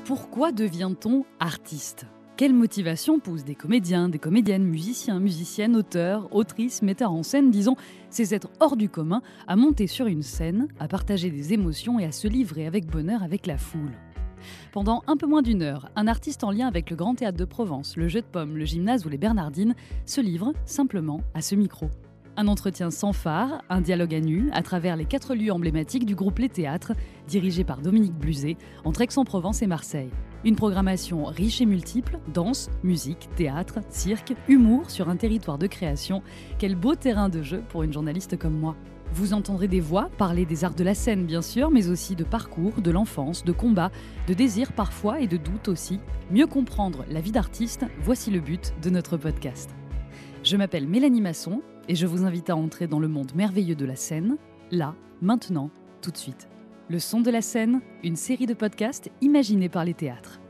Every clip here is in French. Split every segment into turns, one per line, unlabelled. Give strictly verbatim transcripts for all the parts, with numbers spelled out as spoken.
Pourquoi devient-on artiste ? Quelle motivation pousse des comédiens, des comédiennes, musiciens, musiciennes, auteurs, autrices, metteurs en scène, disons, ces êtres hors du commun, à monter sur une scène, à partager des émotions et à se livrer avec bonheur avec la foule ? Pendant un peu moins d'une heure, un artiste en lien avec le Grand Théâtre de Provence, le Jeu de Paume, le Gymnase ou les Bernardines se livre simplement à ce micro. Un entretien sans phare, un dialogue à nu, à travers les quatre lieux emblématiques du groupe Les Théâtres, dirigé par Dominique Bluzet, entre Aix-en-Provence et Marseille. Une programmation riche et multiple, danse, musique, théâtre, cirque, humour sur un territoire de création. Quel beau terrain de jeu pour une journaliste comme moi. Vous entendrez des voix parler des arts de la scène bien sûr, mais aussi de parcours, de l'enfance, de combats, de désirs parfois et de doutes aussi. Mieux comprendre la vie d'artiste, voici le but de notre podcast. Je m'appelle Mélanie Masson et je vous invite à entrer dans le monde merveilleux de la scène, là, maintenant, tout de suite. Le son de la scène, une série de podcasts imaginés par les théâtres.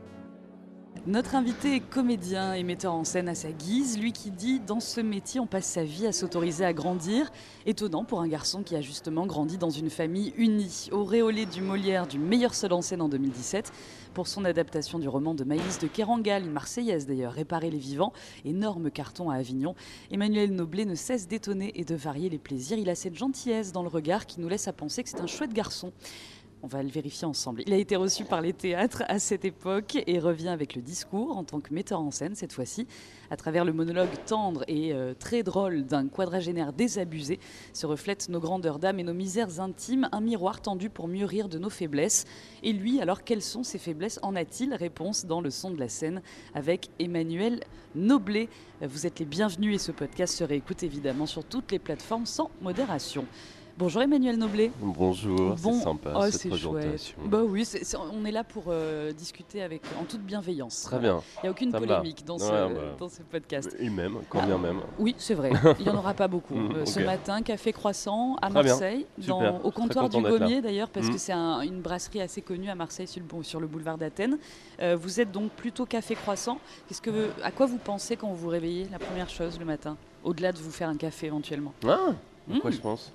Notre invité est comédien et metteur en scène à sa guise, lui qui dit « Dans ce métier, on passe sa vie à s'autoriser à grandir ». Étonnant pour un garçon qui a justement grandi dans une famille unie. Auréolé du Molière du meilleur seul en scène en deux mille dix-sept, pour son adaptation du roman de Maëlys de Kerangal, une Marseillaise d'ailleurs, Réparer les vivants, énorme carton à Avignon. Emmanuel Noblet ne cesse d'étonner et de varier les plaisirs. Il a cette gentillesse dans le regard qui nous laisse à penser que c'est un chouette garçon. On va le vérifier ensemble. Il a été reçu par les théâtres à cette époque et revient avec le discours en tant que metteur en scène cette fois-ci. À travers le monologue tendre et euh, très drôle d'un quadragénaire désabusé se reflètent nos grandeurs d'âme et nos misères intimes, un miroir tendu pour mieux rire de nos faiblesses. Et lui, alors quelles sont ses faiblesses ? En a-t-il ? Réponse dans le son de la scène avec Emmanuel Noblet. Vous êtes les bienvenus et ce podcast se réécoute évidemment sur toutes les plateformes sans modération. Bonjour Emmanuel Noblet.
Bonjour,
bon,
c'est sympa
oh,
cette
c'est
présentation.
Chouette. Bah oui, c'est, c'est, on est là pour euh, discuter avec, en toute bienveillance.
Très bien.
Il n'y a aucune
Ça
polémique dans,
ouais,
ce,
bah,
dans ce podcast.
Et même, quand bien
ah,
même.
Oui, c'est vrai, il n'y en aura pas beaucoup.
Mmh,
euh,
okay.
Ce matin, café croissant à
Très
Marseille, dans, au comptoir du Gommier d'ailleurs, parce mmh. que c'est un, une brasserie assez connue à Marseille sur le, sur le boulevard d'Athènes. Euh, vous êtes donc plutôt café croissant. Qu'est-ce que, à quoi vous pensez quand vous vous réveillez la première chose le matin, au-delà de vous faire un café éventuellement ?
Ah, mmh. Quoi je pense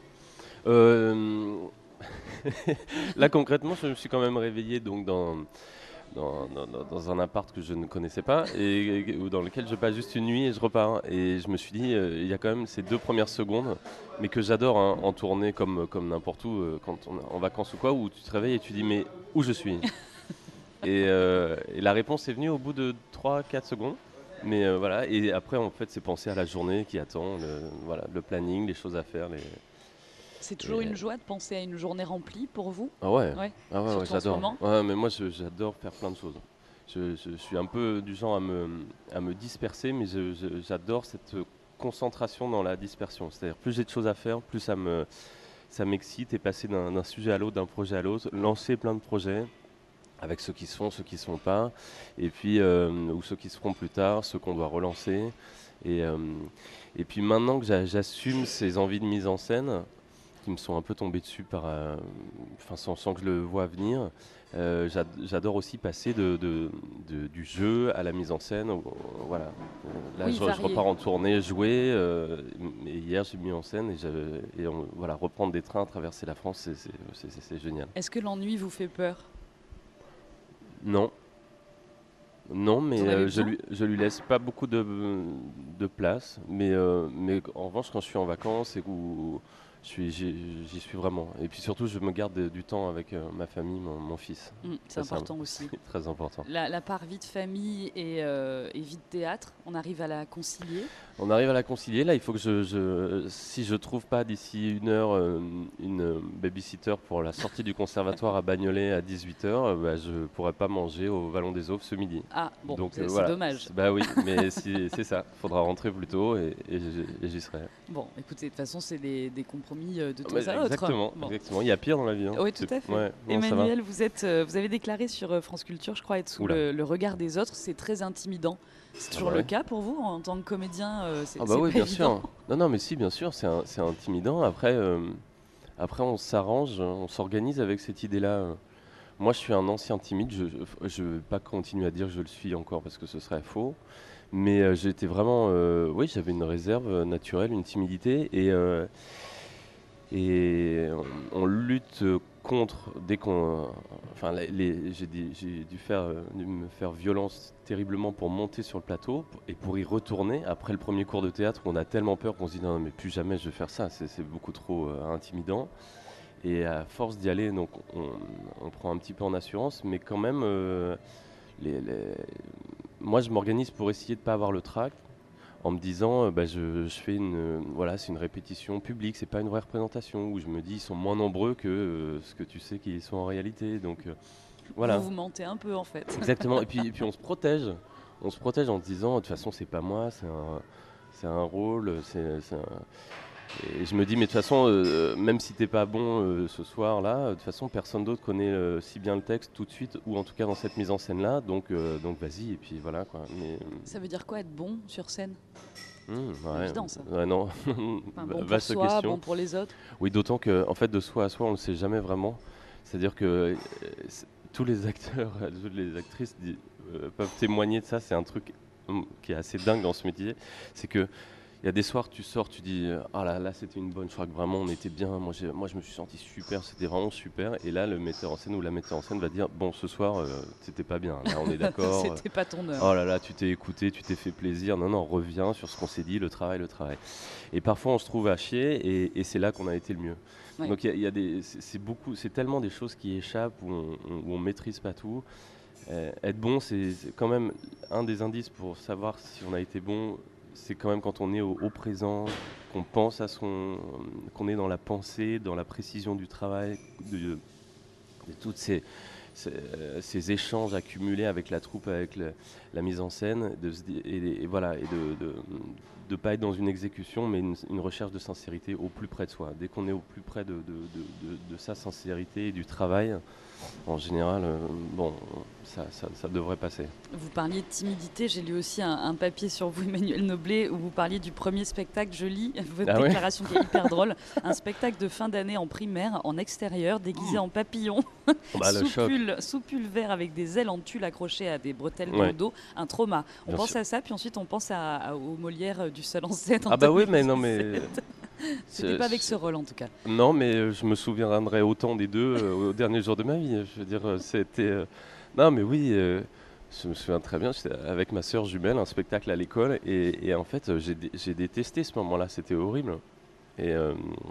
Euh, là concrètement je me suis quand même réveillé donc dans, dans, dans, dans un appart que je ne connaissais pas et, et dans lequel je passe juste une nuit et je repars et je me suis dit euh, il y a quand même ces deux premières secondes mais que j'adore hein, en tournée comme, comme n'importe où euh, quand on est en vacances ou quoi où tu te réveilles et tu dis mais où je suis et, euh, et la réponse est venue au bout de trois quatre secondes. Mais euh, voilà, et après en fait c'est penser à la journée qui attend, le, voilà, le planning, les choses à faire. Les...
C'est toujours
et...
une joie de penser à une journée remplie pour vous ?
Ah ouais,
ouais.
Ah ouais, ouais j'adore.
Ouais,
mais moi je, j'adore faire plein de choses. Je, je, je suis un peu du genre à me, à me disperser, mais je, je, j'adore cette concentration dans la dispersion. C'est-à-dire plus j'ai de choses à faire, plus ça, me, ça m'excite et passer d'un, d'un sujet à l'autre, d'un projet à l'autre, lancer plein de projets. Avec ceux qui se font, ceux qui ne se font pas, et puis, euh, ou ceux qui se feront plus tard, ceux qu'on doit relancer. Et, euh, et puis maintenant que j'a, j'assume ces envies de mise en scène, qui me sont un peu tombées dessus par, euh, sans, sans que je le vois venir, euh, j'a, j'adore aussi passer de, de, de, du jeu à la mise en scène. Euh, voilà. Là,
oui,
je, je repars en tournée, jouer. Euh, et hier, j'ai mis en scène et, et on, voilà, reprendre des trains, traverser la France, c'est, c'est, c'est, c'est, c'est génial.
Est-ce que l'ennui vous fait peur ?
Non. Non, mais euh, je, lui, je lui laisse pas beaucoup de, de place. Mais, euh, mais en revanche, quand je suis en vacances et où je suis, j'y, j'y suis vraiment. Et puis surtout, je me garde du temps avec euh, ma famille, mon, mon fils.
Mmh, c'est Ça, important
c'est
aussi.
C'est très important.
La, la part vie de famille et, euh, et vie de théâtre, on arrive à la concilier ?
On arrive à la concilier. Là, il faut que je, je si je trouve pas d'ici une heure euh, une babysitter pour la sortie du conservatoire à Bagnolet à dix-huit heures, euh, bah, je pourrais pas manger au Vallon des Auves ce midi.
Ah bon,
donc
c'est,
euh,
c'est
voilà.
dommage.
Bah oui, mais si, c'est ça. Il faudra rentrer plus tôt et, et, et j'y serai.
Bon, écoutez, de toute façon, c'est des, des compromis de temps
bah,
à autre.
Exactement, bon. exactement. Il y a pire dans la vie. Hein.
Oui, tout à fait.
Ouais, bon,
Emmanuel, vous êtes, euh, vous avez déclaré sur euh, France Culture, je crois, être sous le, le regard des autres. C'est très intimidant. C'est toujours ah bah le ouais. cas pour vous en tant que comédien euh, c'est,
Ah bah
c'est
oui,
pas
bien
évident.
sûr. Non, non, mais si, bien sûr, c'est, un, c'est intimidant. Après, euh, après, on s'arrange, on s'organise avec cette idée-là. Moi, je suis un ancien timide. Je ne vais pas continuer à dire que je le suis encore parce que ce serait faux. Mais euh, j'étais vraiment, euh, oui, j'avais une réserve naturelle, une timidité, et euh, et on, on lutte contre, dès qu'on, enfin, les, les- j'ai, dû, j'ai dû faire, euh, dû me faire violence terriblement pour monter sur le plateau et pour y retourner après le premier cours de théâtre où on a tellement peur qu'on se dit non, mais plus jamais je vais faire ça, c'est, c'est beaucoup trop euh, intimidant. Et à force d'y aller, donc on, on prend un petit peu en assurance, mais quand même, euh, les, les- moi je m'organise pour essayer de ne pas avoir le trac en me disant, euh, bah, je, je fais une, euh, voilà, c'est une répétition publique, c'est pas une vraie représentation, où je me dis, ils sont moins nombreux que euh, ce que tu sais qu'ils sont en réalité. Donc euh, voilà,
Vous vous mentez un peu en fait.
exactement. Et puis, et puis on se protège, on se protège en se disant, de toute façon, c'est pas moi, c'est un, c'est un rôle, c'est, c'est un- et je me dis, mais de toute façon, euh, même si t'es pas bon euh, ce soir-là, de toute façon, personne d'autre connaît euh, si bien le texte tout de suite, ou en tout cas dans cette mise en scène-là, donc, euh, donc vas-y, et puis voilà quoi. Mais,
Ça veut dire quoi être bon sur scène?
hum,
C'est
ouais,
évident ça.
ouais, non,
Enfin, bon pour
vaste
soi,
question.
bon pour les autres.
Oui, d'autant que, en fait, de soi à soi, on ne le sait jamais vraiment. C'est-à-dire que euh, c'est- tous les acteurs, toutes les actrices di- euh, peuvent témoigner de ça. C'est un truc hum, qui est assez dingue dans ce métier. C'est que il y a des soirs, tu sors, tu dis ah là là, c'était une bonne. Je crois que vraiment on était bien. Moi, j'ai- moi, je me suis senti super. C'était vraiment super. Et là, le metteur en scène ou la metteur en scène va dire bon, ce soir, euh, c'était pas bien. Là, on est d'accord.
C'était pas ton heure.
Oh là là, tu t'es écouté, tu t'es fait plaisir. Non, non, reviens sur ce qu'on s'est dit, le travail, le travail. Et parfois, on se trouve à chier, et, et c'est là qu'on a été le mieux.
Ouais.
Donc, il y a, il y a des, c'est c'est beaucoup, c'est tellement des choses qui échappent où on, on, où on maîtrise pas tout. Euh, être bon, c'est c'est quand même un des indices pour savoir si on a été bon. C'est quand même quand on est au, au présent, qu'on pense à son, qu'on est dans la pensée, dans la précision du travail, de, de toutes ces, ces, euh, ces échanges accumulés avec la troupe, avec le- la mise en scène, de se di- et, et voilà, et de ne pas être dans une exécution, mais une, une recherche de sincérité au plus près de soi. Dès qu'on est au plus près de, de- de- de- de sa sincérité et du travail, en général, euh, bon, ça, ça- ça devrait passer.
Vous parliez de timidité, j'ai lu aussi un, un papier sur vous, Emmanuel Noblet, où vous parliez du premier spectacle. Je lis votre
Ah ouais
déclaration qui est hyper drôle. Un spectacle de fin d'année en primaire, en extérieur, déguisé en papillon,
Bah, le
sous,
choc.
pull, sous pull vert avec des ailes en tulle accrochées à des bretelles dans
Ouais.
le dos. Un trauma. On
Bien
pense
sûr.
à ça, puis ensuite on pense à, à- au Molière du seul en scène. en
Ah bah oui, mais non, mais...
deux mille dix-sept. C'était
c'est-
pas avec ce rôle en tout cas.
Non, mais euh, je me souviendrai autant des deux euh, au dernier jour de ma vie. Je veux dire, euh, c'était... euh, Non, mais oui, euh, je me souviens très bien, j'étais avec ma sœur jumelle, un spectacle à l'école, et, et en fait, euh, j'ai dé- j'ai détesté ce moment-là, c'était horrible. Et, euh,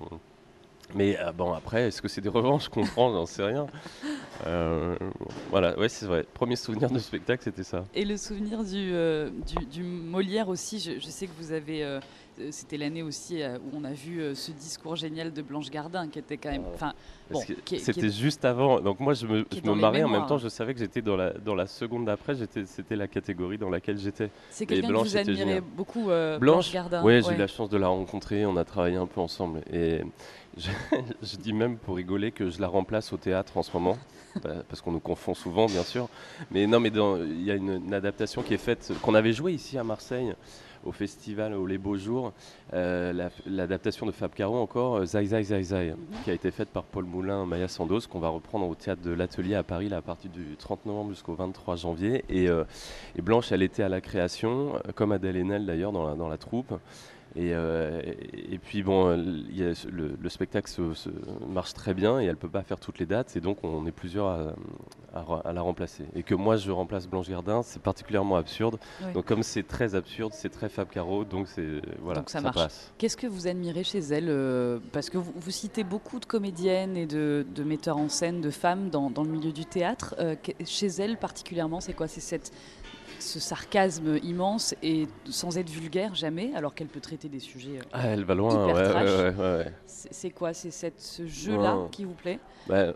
Mais euh, bon, après, est-ce que c'est des revanches? Je comprends, j'en sais rien. Euh, voilà, ouais, c'est vrai. Premier souvenir de spectacle, c'était ça.
Et le souvenir du, euh, du, du Molière aussi, je, je sais que vous avez... euh, euh, c'était l'année aussi euh, où on a vu euh, ce discours génial de Blanche Gardin, qui était quand même... Enfin, bon,
Parce que
qui est- qui
c'était
est-
juste avant. Donc moi, je me,
qui est
je
dans
me
les
marrais. En même
mémoires.
temps, je savais que j'étais dans la, dans la seconde d'après. j'étais- C'était la catégorie dans laquelle j'étais.
c'est
Et
quelqu'un que
Blanche,
vous
c'était
admirez
génial.
beaucoup, euh, Blanche,
Blanche,
Gardin.
ouais, j'ai
ouais.
eu la chance de la rencontrer. On a travaillé un peu ensemble. Et je, je dis même pour rigoler que je la remplace au théâtre en ce moment. Bah, parce qu'on nous confond souvent, bien sûr. Mais non, mais dans- il y a une, une adaptation qui est faite, qu'on avait joué ici à Marseille, au festival, au Les Beaux Jours. Euh, la- L'adaptation de Fab Caro, encore, euh, Zai Zai Zai Zai,
Mhm.
qui a été faite par Paul Moulin, Maya Sandoz, qu'on va reprendre au théâtre de l'Atelier à Paris, là, à partir du trente novembre jusqu'au vingt-trois janvier. Et, euh, et Blanche, elle était à la création, euh, comme Adèle Haenel d'ailleurs, dans la, dans la troupe. Et, euh, et, et puis bon, euh, il y a ce- le, le spectacle se, se marche très bien et elle peut pas faire toutes les dates, et donc on est plusieurs à, à re- à la remplacer. Et que moi je remplace Blanche Gardin, c'est particulièrement absurde.
Ouais.
Donc comme c'est très absurde, c'est très Fab Caro, donc c'est voilà,
Donc ça marche.
passe.
Qu'est-ce que vous admirez chez elle euh, Parce que vous, vous citez beaucoup de comédiennes et de, de metteurs en scène, de femmes dans, dans le milieu du théâtre. Euh, que- chez elle particulièrement, c'est quoi? C'est cette, ce sarcasme immense et sans être vulgaire jamais, alors qu'elle peut traiter des sujets. euh,
Ah, elle va loin,
Hyper
ouais, ouais,
trash.
ouais, ouais, ouais.
C'est c'est quoi? C'est cette- ce jeu-là
Ouais.
qui vous plaît?
Bah,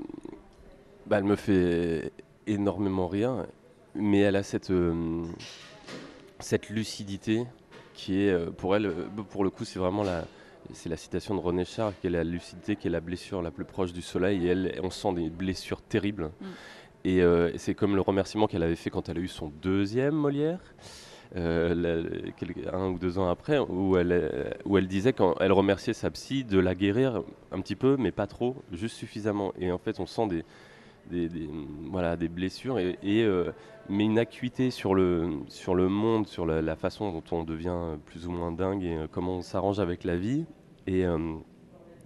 bah, elle me fait énormément rire, mais elle a cette, euh, cette lucidité qui est, euh, pour elle, euh, pour le coup, c'est vraiment la, c'est la citation de René Char, qui est la lucidité, qui est la blessure la plus proche du soleil, et elle, on sent des blessures terribles.
Mm.
Et euh, c'est comme le remerciement qu'elle avait fait quand elle a eu son deuxième Molière. Euh, la- quelques- un ou deux ans après, où elle, euh, où elle disait qu'elle remerciait sa psy de la guérir un petit peu, mais pas trop, juste suffisamment. Et en fait, on sent des, des, des- voilà, des blessures, et, et, euh, mais une acuité sur le, sur le monde, sur la, la façon dont on devient plus ou moins dingue, et euh, comment on s'arrange avec la vie. Et euh,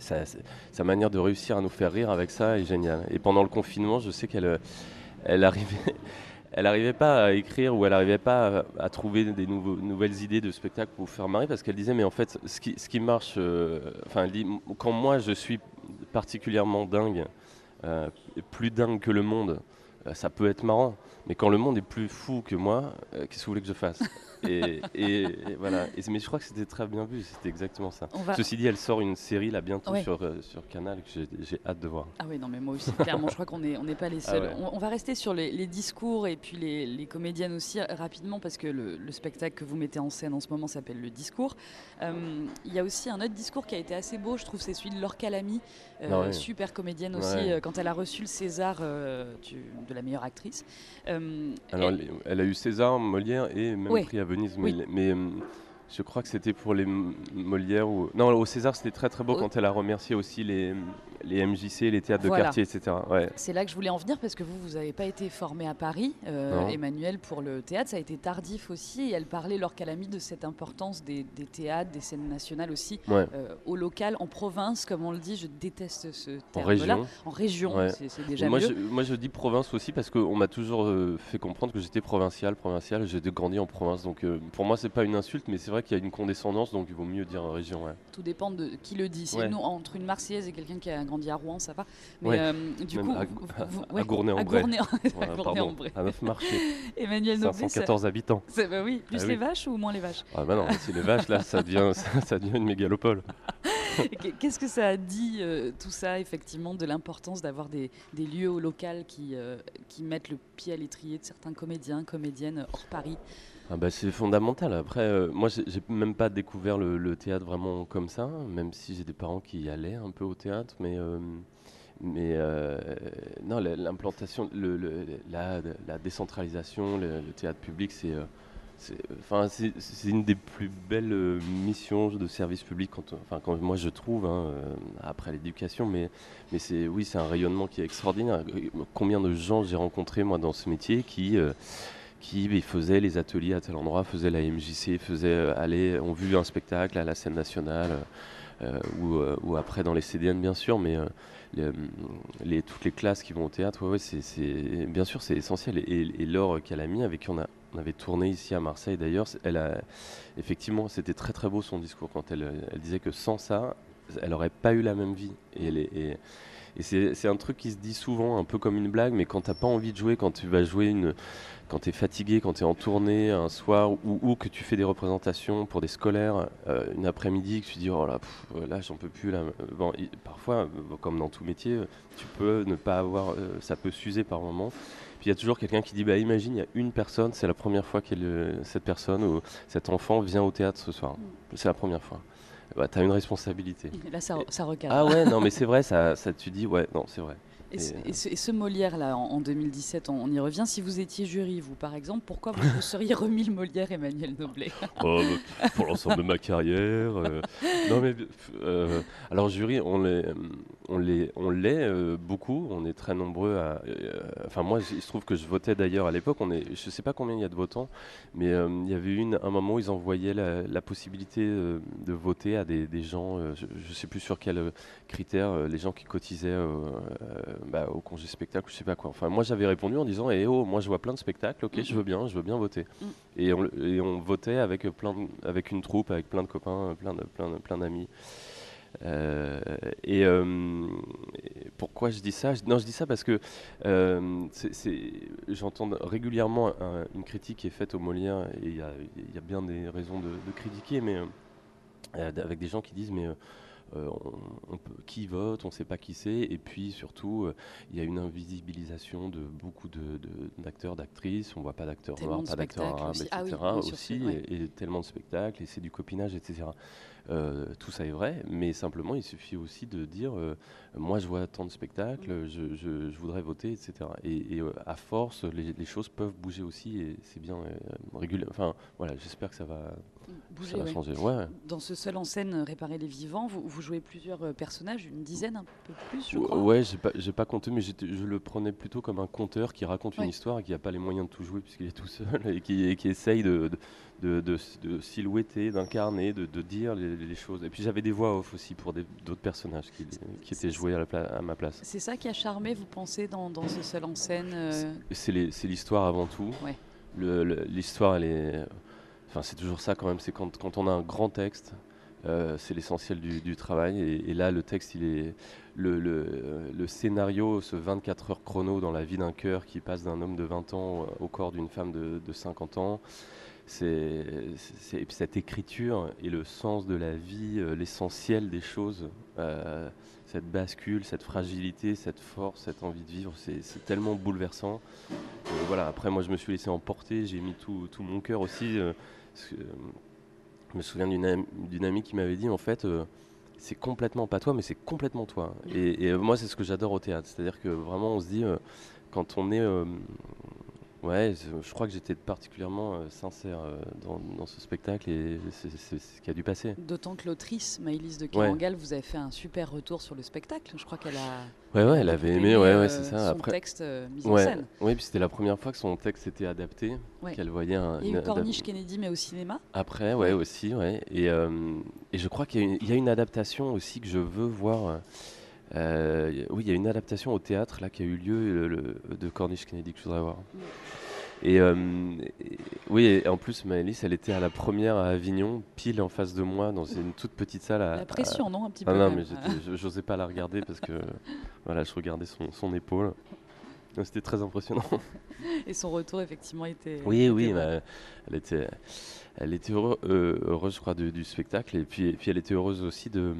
sa, sa manière de réussir à nous faire rire avec ça est géniale. Et pendant le confinement, je sais qu'elle elle arrivait, elle arrivait pas à écrire ou elle n'arrivait pas à, à trouver des nouveaux, nouvelles idées de spectacle pour faire marrer parce qu'elle disait mais en fait ce qui, ce qui marche, enfin euh, quand moi je suis particulièrement dingue, euh, plus dingue que le monde, euh, ça peut être marrant. Mais quand le monde est plus fou que moi, euh, qu'est-ce que vous voulez que je fasse et, et, et voilà. Et, mais je crois que c'était très bien vu, c'était exactement ça. Va... Ceci dit, elle sort une série là bientôt ouais. sur, euh, sur Canal que j'ai, j'ai hâte de voir.
Ah oui, non mais moi aussi, clairement, je crois qu'on n'est on n'est pas les seuls. Ah ouais. on, on va rester sur les, les discours et puis les, les comédiennes aussi rapidement parce que le, le spectacle que vous mettez en scène en ce moment s'appelle Le Discours. Il euh, y a aussi un autre discours qui a été assez beau, je trouve, c'est celui de Laure Calamy, euh, ah ouais. super comédienne aussi, ouais. euh, quand elle a reçu le César euh, du, de la meilleure actrice.
Euh, Alors, elle, elle a eu César, Molière et même ouais. prix à Venise, mais, oui. mais je crois que c'était pour les Molières ou non, au César c'était très très beau oh. quand elle a remercié aussi les, les M J C, les théâtres voilà. de quartier, et cetera. Ouais.
C'est là que je voulais en venir parce que vous, vous n'avez pas été formé à Paris, euh, Emmanuel, pour le théâtre, ça a été tardif aussi. Et elle parlait, Laure Calamy, de cette importance des, des théâtres, des scènes nationales aussi, ouais. euh, au local, en province, comme on le dit. Je déteste ce terme-là.
En région,
en région
ouais.
c'est, c'est déjà
moi,
mieux.
Je, moi je dis province aussi parce qu'on m'a toujours euh, fait comprendre que j'étais provincial, provincial. J'ai grandi en province, donc euh, pour moi c'est pas une insulte, mais c'est vrai qu'il y a une condescendance, donc il vaut mieux dire région. Ouais.
Tout dépend de qui le dit. Si ouais. nous, entre une Marseillaise et quelqu'un qui a grandi à Rouen, ça va. Mais
ouais.
euh, du
Même
coup,
à,
vous,
vous, à, ouais, à Gournay-en-Bray.
À Gournay-en-Bray.
À Neuf-Marché.
Emmanuel
cinq cent quatorze
ça...
habitants.
C'est, bah oui, plus ah, les oui. vaches ou moins les vaches?
Ah bah non, si les vaches là, ça devient, ça, ça devient une mégalopole.
Qu'est-ce que ça a dit euh, tout ça effectivement de l'importance d'avoir des, des lieux au local qui, euh, qui mettent le pied à l'étrier de certains comédiens, comédiennes hors Paris?
Ah bah c'est fondamental. Après, euh, moi, j'ai, j'ai même pas découvert le, le théâtre vraiment comme ça, même si j'ai des parents qui y allaient un peu au théâtre, mais euh, mais euh, non, l'implantation, le, le, la, la décentralisation, le, le théâtre public, c'est euh, C'est, enfin, c'est, c'est une des plus belles euh, missions de service public, quand, enfin, quand moi je trouve, hein, euh, après l'éducation, mais, mais c'est, oui, c'est un rayonnement qui est extraordinaire. Combien de gens j'ai rencontrés moi dans ce métier qui, euh, qui bah, faisaient les ateliers à tel endroit, faisaient la M J C, faisaient euh, aller, ont vu un spectacle à la scène nationale, euh, ou, euh, ou après dans les C D N bien sûr, mais euh, les, les, toutes les classes qui vont au théâtre, ouais, ouais, c'est, c'est, bien sûr c'est essentiel. Et, et Laure Calamy, avec qui on a On avait tourné ici à Marseille d'ailleurs. Elle a, effectivement, c'était très très beau son discours quand elle, elle disait que sans ça, elle n'aurait pas eu la même vie. Et, elle est, et, et c'est, c'est un truc qui se dit souvent, un peu comme une blague, mais quand tu n'as pas envie de jouer, quand tu vas jouer, une, quand tu es fatigué, quand tu es en tournée un soir, ou, ou que tu fais des représentations pour des scolaires, euh, une après-midi, que tu dis, oh là, pff, là j'en peux plus. Là. Bon, et, parfois, comme dans tout métier, tu peux ne pas avoir, euh, ça peut s'user par moments. Puis il y a toujours quelqu'un qui dit, bah, imagine, il y a une personne, c'est la première fois que cette personne ou cet enfant vient au théâtre ce soir. Mm. C'est la première fois. Bah, tu as une responsabilité.
Et là, ça, ça recadre.
Ah ouais, non, mais c'est vrai, ça, ça tu dis, ouais, non, c'est vrai.
Et, et, ce, et, ce, et ce Molière-là, en, en deux mille dix-sept, on, on y revient. Si vous étiez jury, vous, par exemple, pourquoi vous, vous seriez remis le Molière, Emmanuel Noblet?
Oh, pour l'ensemble de ma carrière. Euh, non, mais euh, alors jury, on l'est, on l'est, on l'est euh, beaucoup. On est très nombreux à. Euh, enfin, moi, il se trouve que je votais d'ailleurs à l'époque. On est, je sais pas combien il y a de votants, mais euh, il y avait une, un moment où ils envoyaient la, la possibilité euh, de voter à des, des gens. Euh, je, je sais plus sur quels critères, euh, les gens qui cotisaient. Euh, Bah, au congé spectacle, je sais pas quoi. Enfin, moi j'avais répondu en disant eh oh, moi je vois plein de spectacles, ok, mm-hmm. je veux bien, je veux bien voter. Mm. Et, on, et on votait avec plein, de, avec une troupe, avec plein de copains, plein de, plein de, plein d'amis. Euh, et, euh, et pourquoi je dis ça? Non, je dis ça parce que euh, c'est, c'est, j'entends régulièrement un, une critique qui est faite au Molière, et il y, y a bien des raisons de, de critiquer, mais euh, avec des gens qui disent mais euh, Euh, on, on peut, qui vote, on ne sait pas qui c'est, et puis surtout il euh, y a une invisibilisation de beaucoup de, de, d'acteurs, d'actrices, on ne voit pas d'acteurs noirs, pas d'acteurs arabes, aussi. et cetera. Ah oui, aussi, sûr, ouais. et, et tellement de spectacles, et c'est du copinage, et cetera. Euh, tout ça est vrai, mais simplement il suffit aussi de dire euh, moi je vois tant de spectacles, mmh. je, je, je voudrais voter, et cetera. Et, et euh, à force, les, les choses peuvent bouger aussi, et c'est bien euh, régulier. Enfin voilà, j'espère que ça va,
bouger,
ça va
ouais.
changer. Ouais.
Dans ce seul en scène Réparer les vivants, vous, vous jouez plusieurs euh, personnages, une dizaine, un peu plus, je crois.
Ouais, j'ai pas, j'ai pas compté, mais je le prenais plutôt comme un conteur qui raconte ouais. une histoire et qui n'a pas les moyens de tout jouer puisqu'il est tout seul et qui, et qui essaye de, de de, de, de silhouetter, d'incarner, de, de dire les, les choses. Et puis j'avais des voix off aussi pour des, d'autres personnages qui, qui étaient joués à, la pla- à ma place.
C'est ça qui a charmé, vous pensez, dans, dans ce seul en scène euh...
C'est, les, c'est l'histoire avant tout.
Ouais.
Le, le, l'histoire, elle est... Enfin, c'est toujours ça quand même, c'est quand, quand on a un grand texte, euh, c'est l'essentiel du, du travail. Et, et là, le texte, il est... Le, le, le scénario, ce vingt-quatre heures chrono dans la vie d'un cœur qui passe d'un homme de vingt ans au corps d'une femme de, de cinquante ans, c'est, c'est, cette écriture et le sens de la vie, euh, l'essentiel des choses, euh, cette bascule, cette fragilité, cette force, cette envie de vivre, c'est, c'est tellement bouleversant. Euh, voilà. Après, moi, je me suis laissé emporter, j'ai mis tout, tout mon cœur aussi. Euh, parce que, euh, je me souviens d'une, am- d'une amie qui m'avait dit, en fait, euh, c'est complètement pas toi, mais c'est complètement toi. Et, et euh, moi, c'est ce que j'adore au théâtre. C'est-à-dire que vraiment, on se dit, euh, quand on est... euh, ouais, je, je crois que j'étais particulièrement euh, sincère euh, dans, dans ce spectacle et c'est, c'est, c'est ce qui a dû passer.
D'autant que l'autrice, Maëlys de Kerangal, ouais. vous avez fait un super retour sur le spectacle. Je crois qu'elle a...
Ouais, ouais, elle avait aimé,
aimé
ouais,
euh,
ouais, c'est ça.
son
Après,
texte euh, mis
ouais,
en scène.
Oui, puis c'était la première fois que son texte était adapté, ouais. qu'elle voyait un...
Il y a eu Corniche adap- Kennedy, mais au cinéma.
Après, ouais, ouais. aussi, ouais. Et, euh, et je crois qu'il y a, une, il y a une adaptation aussi que je veux voir... Euh, oui, il y a une adaptation au théâtre là, qui a eu lieu le, le, de Corniche Kennedy que je voudrais voir. Mm. Et, euh, et oui, et en plus, Maëlys, elle était à la première à Avignon, pile en face de moi, dans une toute petite salle. À,
la pression,
à...
non, un petit
ah
peu.
Non, mais je n'osais pas la regarder parce que voilà, je regardais son, son épaule. Donc, c'était très impressionnant.
Et son retour, effectivement, était.
Oui,
était
oui,
bon.
bah, elle était, elle était heureux, euh, heureuse, je crois, du, du spectacle, et puis, et puis elle était heureuse aussi de.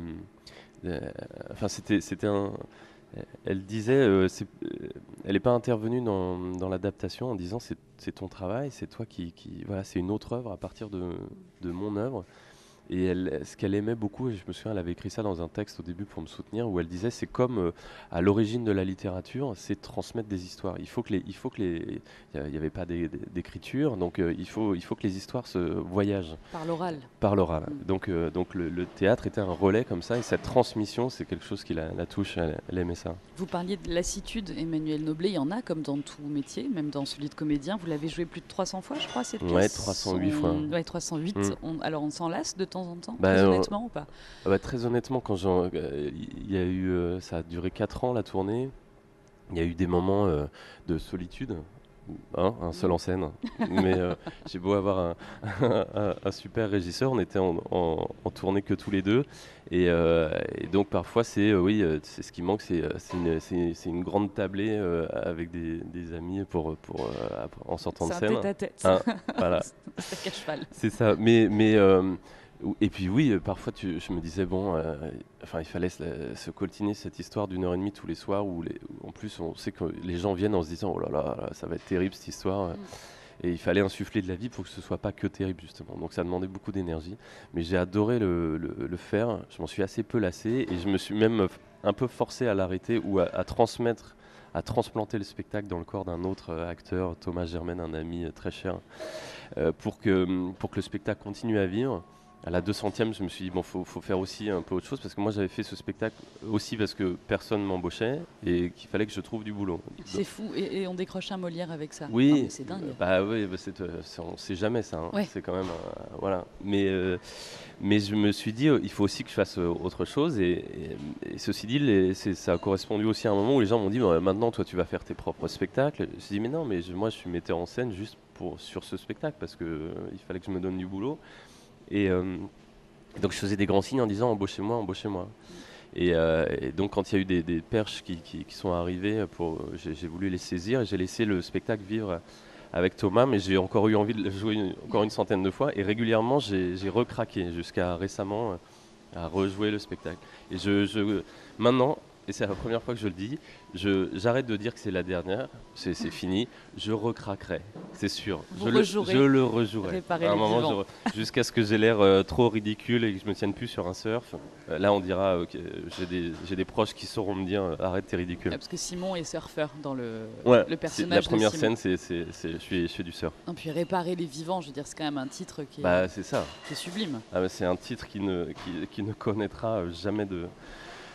de enfin, c'était, c'était un. Elle disait, euh, c'est, euh, elle n'est pas intervenue dans, dans l'adaptation en disant c'est, c'est ton travail, c'est toi qui, qui, voilà, c'est une autre œuvre à partir de, de mon œuvre. Et elle, ce qu'elle aimait beaucoup, et je me souviens, elle avait écrit ça dans un texte au début pour me soutenir, où elle disait c'est comme euh, à l'origine de la littérature, c'est transmettre des histoires. Il faut que les, il faut que les, il n'y avait pas des, des, d'écriture, donc euh, il faut, il faut que les histoires se voyagent.
Par l'oral.
Par l'oral.
Mmh.
Donc, euh, donc le, le théâtre était un relais comme ça, et cette transmission, c'est quelque chose qui la, la touche. Elle, elle aimait ça.
Vous parliez de lassitude, Emmanuel Noblet, il y en a comme dans tout métier, même dans celui de comédien. Vous l'avez joué plus de trois cents fois, je crois, cette pièce.
Ouais, trois cent huit fois.
Ouais, trois cent huit. Mmh. On, alors on s'en lasse de temps en temps,
bah,
très honnêtement, euh, ou pas?
bah, Très honnêtement, quand il euh, y a eu, euh, ça a duré quatre ans la tournée. Il y a eu des moments euh, de solitude. Hein, un seul en scène, mais euh, j'ai beau avoir un, un, un super régisseur, on était en, en, en tournée que tous les deux, et, euh, et donc parfois c'est euh, oui, c'est ce qui manque, c'est, c'est, une, c'est, c'est une grande tablée euh, avec des, des amis pour, pour euh, en sortant
c'est
de scène.
C'est un tête-à-tête.
Hein, voilà.
C'est à cheval.
C'est ça, mais mais euh, et puis oui, parfois tu, je me disais bon, euh, enfin il fallait se, se coltiner cette histoire d'une heure et demie tous les soirs où, les, où en plus on sait que les gens viennent en se disant oh là là, là ça va être terrible cette histoire, mm. et il fallait insuffler de la vie pour que ce soit pas que terrible justement. Donc ça demandait beaucoup d'énergie, mais j'ai adoré le, le, le faire. Je m'en suis assez peu lassé et je me suis même un peu forcé à l'arrêter ou à, à transmettre, à transplanter le spectacle dans le corps d'un autre acteur, Thomas Germain, un ami très cher, euh, pour que pour que le spectacle continue à vivre. À la deux centième, je me suis dit, bon, faut, faut faire aussi un peu autre chose, parce que moi, j'avais fait ce spectacle aussi parce que personne m'embauchait et qu'il fallait que je trouve du boulot.
C'est Donc, fou, et, et on décroche un Molière avec ça.
Oui,
non, mais c'est dingue.
Bah oui, bah c'est, c'est, on ne sait jamais ça, hein.
Ouais.
C'est quand même, euh, voilà. Mais, euh, mais je me suis dit, euh, il faut aussi que je fasse euh, autre chose, et, et, et ceci dit, les, c'est, ça a correspondu aussi à un moment où les gens m'ont dit, bah, maintenant, toi, tu vas faire tes propres spectacles. Je me suis dit, mais non, mais je, moi, je suis metteur en scène juste pour, sur ce spectacle, parce qu'il euh, fallait que je me donne du boulot. Et... Euh, Donc je faisais des grands signes en disant embauchez-moi, embauchez-moi. Et, euh, et donc quand il y a eu des, des perches qui, qui, qui sont arrivées, pour, j'ai, j'ai voulu les saisir et j'ai laissé le spectacle vivre avec Thomas, mais j'ai encore eu envie de le jouer une, encore une centaine de fois et régulièrement j'ai, j'ai recraqué jusqu'à récemment à rejouer le spectacle. Et je, je, maintenant, et c'est la première fois que je le dis, je, j'arrête de dire que c'est la dernière, c'est, c'est fini, je recraquerai, c'est sûr.
Vous
je, le, je le rejouerai.
À un moment,
je, jusqu'à ce que j'ai l'air euh, trop ridicule et que je me tienne plus sur un surf. Euh, là, on dira, okay, j'ai, des, j'ai des proches qui sauront me dire, arrête, t'es ridicule.
Ah, parce que Simon est surfeur dans le,
ouais,
le personnage.
C'est, la première
de
scène, c'est, c'est, c'est, je, suis, je fais du surf.
Et puis réparer les vivants, je veux dire, c'est quand même un titre qui est,
bah, c'est ça.
Qui est sublime.
Ah, bah, c'est un titre qui ne, qui, qui ne connaîtra jamais de...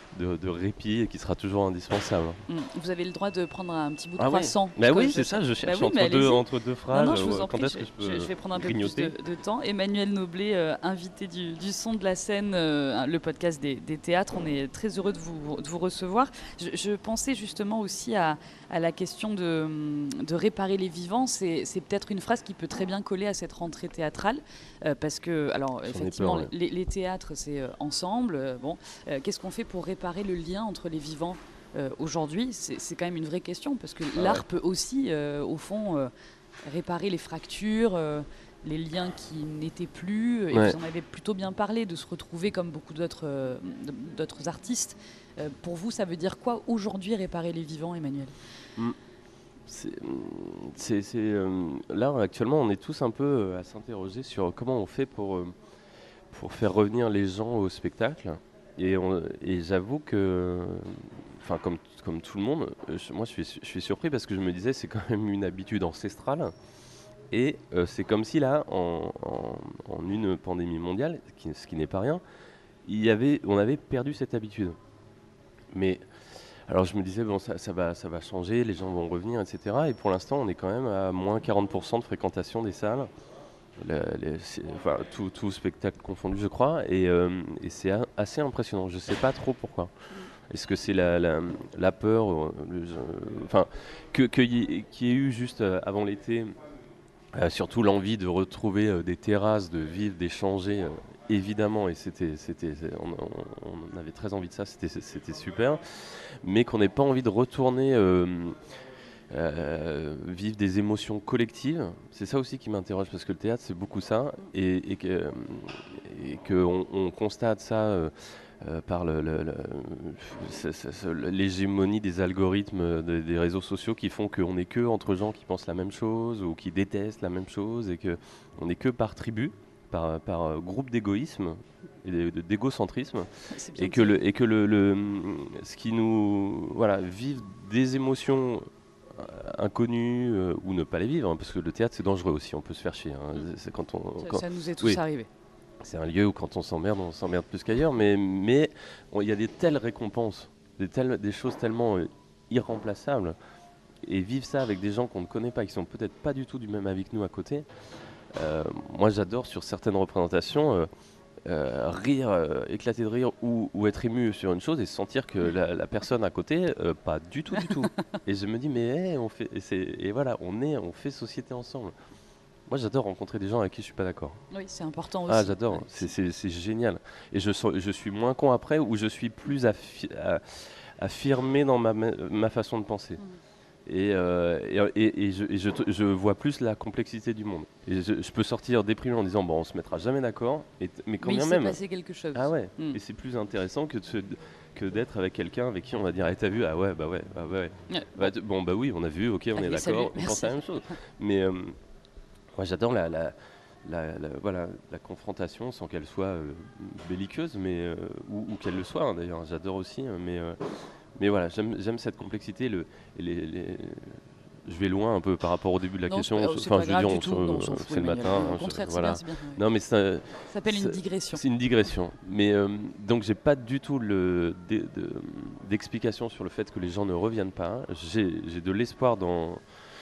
de, de répit et qui sera toujours indispensable.
Mmh. Vous avez le droit de prendre un petit bout de
Ah
croissant.
ouais. Bah oui,
je...
c'est ça, je cherche
bah oui,
entre, deux, entre deux phrases.
Non, non, je vous en
quand
prie,
est-ce que je,
je,
peux
je vais prendre un
grignoter.
peu plus de, de temps. Emmanuel Noblet, euh, invité du, du Son de la Scène, euh, le podcast des, des théâtres. On est très heureux de vous, de vous recevoir. Je, je pensais justement aussi à, à la question de, de réparer les vivants. C'est, c'est peut-être une phrase qui peut très bien coller à cette rentrée théâtrale. Euh, parce que, alors,
J'en ai
effectivement,
peur, ouais.
les, les théâtres, c'est euh, ensemble. Euh, bon, euh, qu'est-ce qu'on fait pour réparer le lien entre les vivants euh, aujourd'hui? c'est, c'est quand même une vraie question, parce que
Ah
l'art
ouais.
peut aussi, euh, au fond, euh, réparer les fractures, euh, les liens qui n'étaient plus. Et
Ouais.
vous en avez plutôt bien parlé, de se retrouver comme beaucoup d'autres, euh, d'autres artistes. Euh, pour vous, ça veut dire quoi aujourd'hui réparer les vivants, Emmanuel?
Mm. C'est, c'est, c'est, euh, là, actuellement, on est tous un peu euh, à s'interroger sur comment on fait pour, euh, pour faire revenir les gens au spectacle. Et, on, et j'avoue que, enfin, comme, comme tout le monde, je, moi, je suis, je suis surpris parce que je me disais, c'est quand même une habitude ancestrale. Et euh, c'est comme si là, en, en, en une pandémie mondiale, qui, ce qui n'est pas rien, il y avait, on avait perdu cette habitude. Mais alors je me disais, bon, ça, ça, va, ça va changer, les gens vont revenir, et cetera. Et pour l'instant, on est quand même à moins quarante pour cent de fréquentation des salles. Le, les, enfin, tout, tout spectacle confondu, je crois. Et, euh, et c'est a, assez impressionnant. Je ne sais pas trop pourquoi. Est-ce que c'est la, la, la peur, le, enfin, que, que y, qu'il y ait eu juste avant l'été, euh, surtout l'envie de retrouver euh, des terrasses, de vivre, d'échanger, euh, évidemment, et c'était, c'était, on, on, on avait très envie de ça, c'était, c'était super, mais qu'on n'ait pas envie de retourner euh, euh, vivre des émotions collectives. C'est ça aussi qui m'interroge, parce que le théâtre, c'est beaucoup ça, et, et, que, et qu'on on constate ça euh, euh, par le, le, le, c'est, c'est, c'est, l'hégémonie des algorithmes de, des réseaux sociaux qui font qu'on n'est que entre gens qui pensent la même chose ou qui détestent la même chose, et qu'on n'est que par tribu, par, par groupe d'égoïsme et de, de, d'égocentrisme, et que, le, et que le, le, ce qui nous voilà, vivre des émotions inconnues euh, ou ne pas les vivre, hein, parce que le théâtre c'est dangereux aussi, on peut se faire chier. Hein, c'est quand on,
ça,
quand...
ça nous est tous
oui.
arrivé.
C'est un lieu où quand on s'emmerde, on s'emmerde plus qu'ailleurs, mais mais il y a des telles récompenses, des, telles, des choses tellement euh, irremplaçables, et vivre ça avec des gens qu'on ne connaît pas, qui sont peut-être pas du tout du même avis que nous à côté. Euh, moi j'adore sur certaines représentations euh, euh, rire, euh, éclater de rire ou, ou être ému sur une chose et sentir que la, la personne à côté, euh, pas du tout du tout. Et je me dis mais hey, on fait, et, c'est, et voilà, on est, on fait société ensemble. Moi, j'adore rencontrer des gens avec qui je suis pas d'accord.
Oui, c'est important aussi.
Ah, j'adore.
Ouais.
C'est, c'est, c'est génial. Et je, je suis moins con après, ou je suis plus affi- à- affirmé dans ma, ma façon de penser. Mmh. Et, euh, et, et, et, je, et je, je vois plus la complexité du monde. Et je, je peux sortir déprimé en disant bon, on se mettra jamais d'accord. Et t- mais quand
mais
bien
il
même.
s'est passé quelque chose.
Ah ouais.
Mmh.
Et c'est plus intéressant que de se, que d'être avec quelqu'un avec qui on va dire, hey, t'as vu, ah ouais, bah ouais, bah ouais.
ouais.
Bah, t- bon, bah oui, on a vu, ok, on
Allez,
est d'accord,
salut,
on
merci.
pense à la même chose. Mais euh, moi, j'adore la, la, la, la, voilà, la confrontation sans qu'elle soit euh, belliqueuse, mais, euh, ou, ou qu'elle le soit, hein, d'ailleurs. J'adore aussi, hein, mais, euh, mais voilà, j'aime, j'aime cette complexité. Le, les, les, je vais loin un peu par rapport au début de la
non,
question.
C'est,
enfin,
c'est
je veux dire,
on,
se,
non,
c'est
fout,
le matin.
Au
hein,
contraire,
je,
c'est
voilà.
bien, c'est bien. Ouais.
Non, mais ça,
ça s'appelle une digression.
C'est une digression. Mais euh, donc, j'ai pas du tout le, de, de, d'explication sur le fait que les gens ne reviennent pas. J'ai, j'ai de l'espoir dans.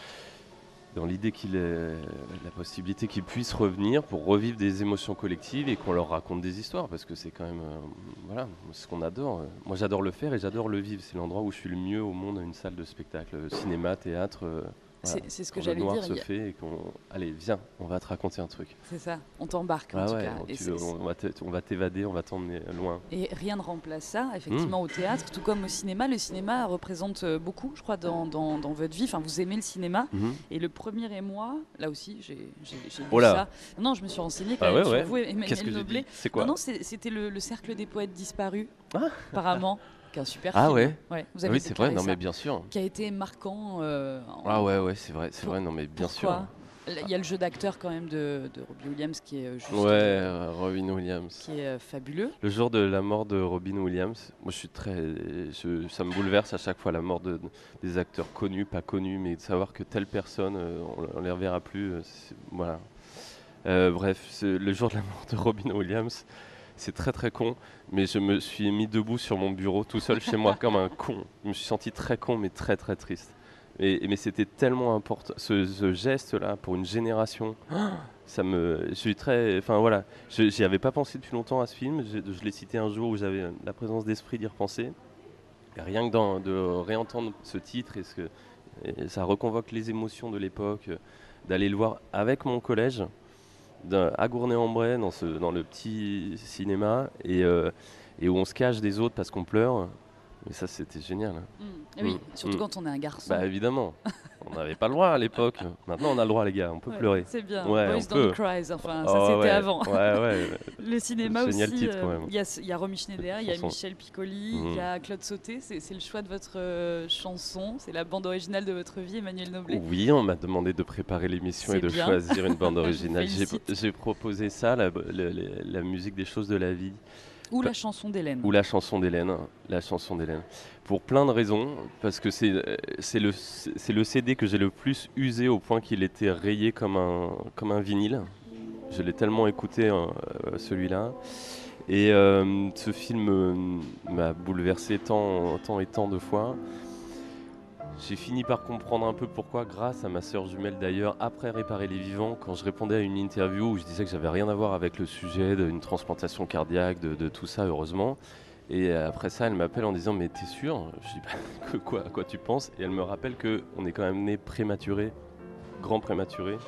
dans l'idée qu'il ait la possibilité qu'ils puissent revenir pour revivre des émotions collectives et qu'on leur raconte des histoires, parce que c'est quand même euh, voilà, ce qu'on adore. Moi j'adore le faire et j'adore le vivre, c'est l'endroit où je suis le mieux au monde à une salle de spectacle, cinéma, théâtre. Euh, voilà.
C'est, c'est ce que
quand
j'allais
le noir
dire.
se
a...
fait et qu'on... Allez, viens, on va te raconter un truc.
C'est ça, on t'embarque en
ah
tout
ouais,
cas.
On,
et
tu, on, va on va t'évader, on va t'emmener loin.
Et rien ne remplace ça, effectivement, mmh. au théâtre, tout comme au cinéma. Le cinéma représente beaucoup, je crois, dans, dans, dans votre vie. Enfin, vous aimez le cinéma. Mmh. Et le premier émoi, là aussi, j'ai, j'ai, j'ai lu
oh là.
ça. Non, je me suis renseignée quand
ah
même
ouais,
sur
ouais.
vous, Emmanuel
Qu'est-ce que
Noblet.
j'ai dit C'est quoi
Non, non, c'est, c'était le, le Cercle des poètes disparus,
ah
apparemment. Un super
ah
film.
Ouais.
ouais. Vous avez
oui, c'est vrai. Non,
ça,
mais bien sûr.
Qui a été marquant. Euh, en...
Ah ouais, ouais, c'est vrai, c'est
Pour...
vrai. Non, mais bien
Pourquoi
sûr.
Il y a le jeu d'acteur quand même de, de Robin Williams qui est juste.
Ouais, euh, Robin Williams.
Qui est euh, fabuleux.
Le jour de la mort de Robin Williams, moi je suis très, je, ça me bouleverse à chaque fois la mort de, de, des acteurs connus, pas connus, mais de savoir que telle personne, euh, on, on les reverra plus. Euh, voilà. Euh, bref, le jour de la mort de Robin Williams, c'est très très con, mais je me suis mis debout sur mon bureau tout seul chez moi comme un con. Je me suis senti très con, mais très très triste. Et, mais c'était tellement important, ce, ce geste-là, pour une génération. Ça me, je suis très, enfin voilà, je n'y avais pas pensé depuis longtemps à ce film. Je, je l'ai cité un jour où j'avais la présence d'esprit d'y repenser. Et rien que dans, de réentendre ce titre, et ce que, et ça reconvoque les émotions de l'époque, d'aller le voir avec mon collège, à Gournay-en-Bray, dans, ce, dans le petit cinéma, et, euh, et où on se cache des autres parce qu'on pleure. Mais ça, c'était génial.
Mmh. Oui, mmh. surtout mmh. quand on est un garçon.
Bah évidemment. On n'avait pas le droit à l'époque. Maintenant, on a le droit, les gars. On peut
ouais,
pleurer.
C'est bien.
Ouais,
Boys
on
Don't
peut.
Cry. Enfin,
oh,
ça, c'était
ouais.
avant.
Ouais, ouais.
Le cinéma aussi.
Génial titre, quand même.
Il y, y a Romy Schneider, il y a Michel Piccoli, il mmh. y a Claude Sauté. C'est le choix de votre euh, chanson. C'est la bande originale de votre vie, Emmanuel Noblet.
Oui, on m'a demandé de préparer l'émission et de bien. choisir une bande originale. J'ai proposé ça, la, la, la, la musique des choses de la vie.
Ou la chanson d'Hélène.
Ou la chanson d'Hélène, la chanson d'Hélène. Pour plein de raisons, parce que c'est le, le C D que j'ai le plus usé au point qu'il était rayé comme un, comme un vinyle. Je l'ai tellement écouté, euh, celui-là. Et euh, ce film m'a bouleversé tant, tant et tant de fois. J'ai fini par comprendre un peu pourquoi, grâce à ma sœur jumelle d'ailleurs, après Réparer les vivants, quand je répondais à une interview où je disais que j'avais rien à voir avec le sujet d'une transplantation cardiaque, de, de tout ça, heureusement. Et après ça, elle m'appelle en disant « mais t'es sûr ?» Je dis bah, que quoi, à quoi tu penses ?» Et elle me rappelle qu'on est quand même né prématuré, grand prématuré,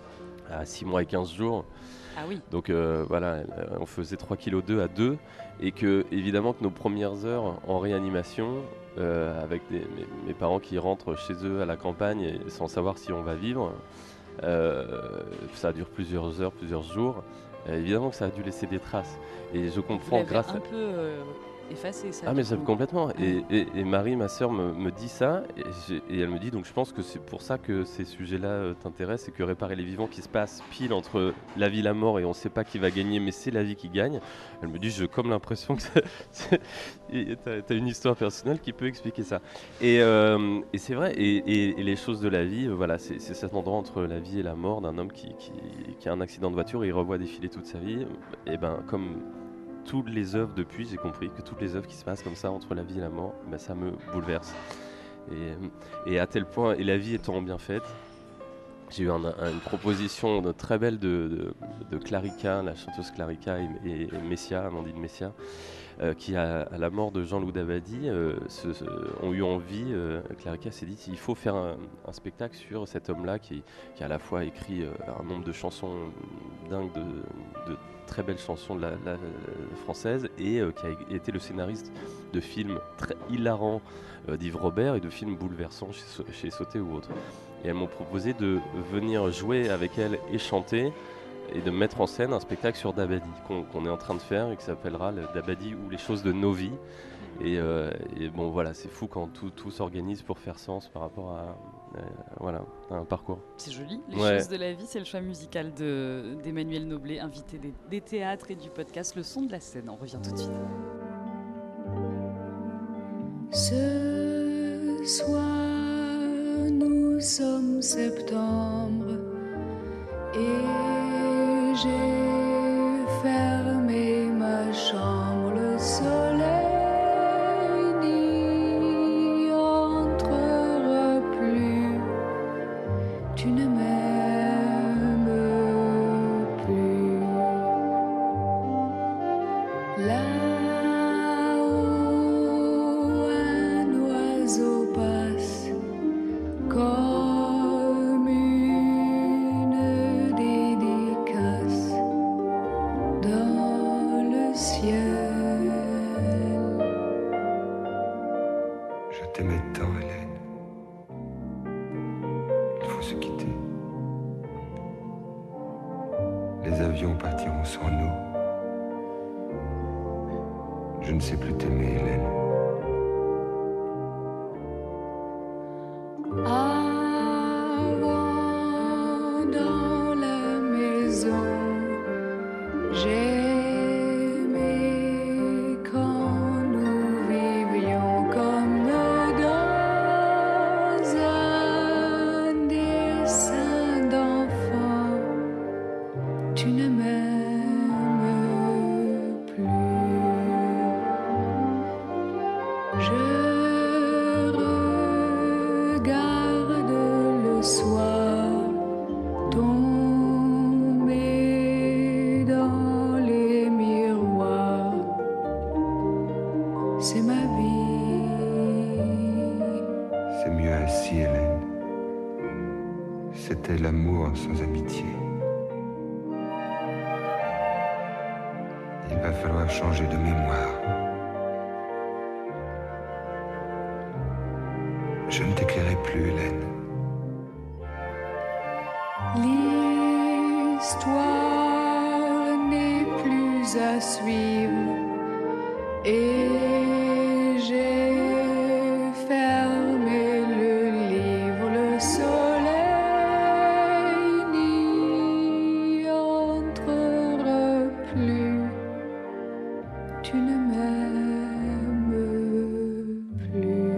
à six mois et quinze jours.
Ah oui.
Donc euh, voilà, on faisait trois virgule deux kilos à deux, et que évidemment que nos premières heures en réanimation, euh, avec des, mes, mes parents qui rentrent chez eux à la campagne et, sans savoir si on va vivre, euh, ça dure plusieurs heures, plusieurs jours. Euh, évidemment que ça a dû laisser des traces. Et je comprends
Vous
grâce
un
à...
peu euh, effacé ça.
Ah mais ça, complètement.
Ouais.
Et, et, et Marie, ma sœur, me, me dit ça, et, et elle me dit donc je pense que c'est pour ça que ces sujets-là euh, t'intéressent, et que Réparer les vivants qui se passe pile entre la vie et la mort, et on ne sait pas qui va gagner, mais c'est la vie qui gagne. Elle me dit j'ai comme l'impression que t'as as une histoire personnelle qui peut expliquer ça. Et, euh, et c'est vrai. Et, et, et les choses de la vie, euh, voilà, c'est cet endroit entre la vie et la mort d'un homme qui, qui, qui a un accident de voiture et il revoit défiler toute sa vie. Et ben comme toutes les œuvres depuis, j'ai compris que toutes les œuvres qui se passent comme ça entre la vie et la mort, ben ça me bouleverse. Et, et à tel point, et la vie étant bien faite, j'ai eu un, un, une proposition de, très belle de, de, de Clarica, la chanteuse Clarica et, et, et Messia, Amandine Messia, euh, qui à, à la mort de Jean-Loup Dabadi euh, se, se, ont eu envie, euh, Clarica s'est dit il faut faire un, un spectacle sur cet homme-là qui, qui a à la fois écrit euh, un nombre de chansons dingues, de, de très belles chansons de la, la, la française, et euh, qui a été le scénariste de films très hilarants euh, d'Yves Robert et de films bouleversants chez, chez Sauté ou autres. Et elles m'ont proposé de venir jouer avec elle et chanter, et de mettre en scène un spectacle sur Dabadi qu'on qu'on est en train de faire et qui s'appellera Dabadi ou les choses de nos vies. Et, euh, et bon voilà, c'est fou quand tout, tout s'organise pour faire sens par rapport à, euh, voilà, à un parcours.
C'est joli, les
ouais.
choses de la vie, c'est le choix musical d'Emmanuel Noblet, invité des, des théâtres et du podcast Le Son de la Scène. On revient tout de suite.
Ce soir, nous sommes septembre et j'ai fermé ma chambre, le soleil n'y entrera plus, tu ne m'aimes plus. Là-haut, un oiseau passe comme une dédicace dans le ciel.
Je t'aimais tant, Hélène. Il faut se quitter. Les avions partiront sans nous. Je ne sais plus t'aimer, Hélène.
Avant, dans la maison, j'aimais quand nous vivions comme dans un dessin d'enfant. Tu ne m'aimes plus.
d'amour sans amitié. Il va falloir changer de mémoire. Je ne t'éclairai plus, Hélène.
L'histoire n'est plus à suivre et j'ai fermé le livre. Le soleil n'y entrera plus. Tu ne m'aimes plus.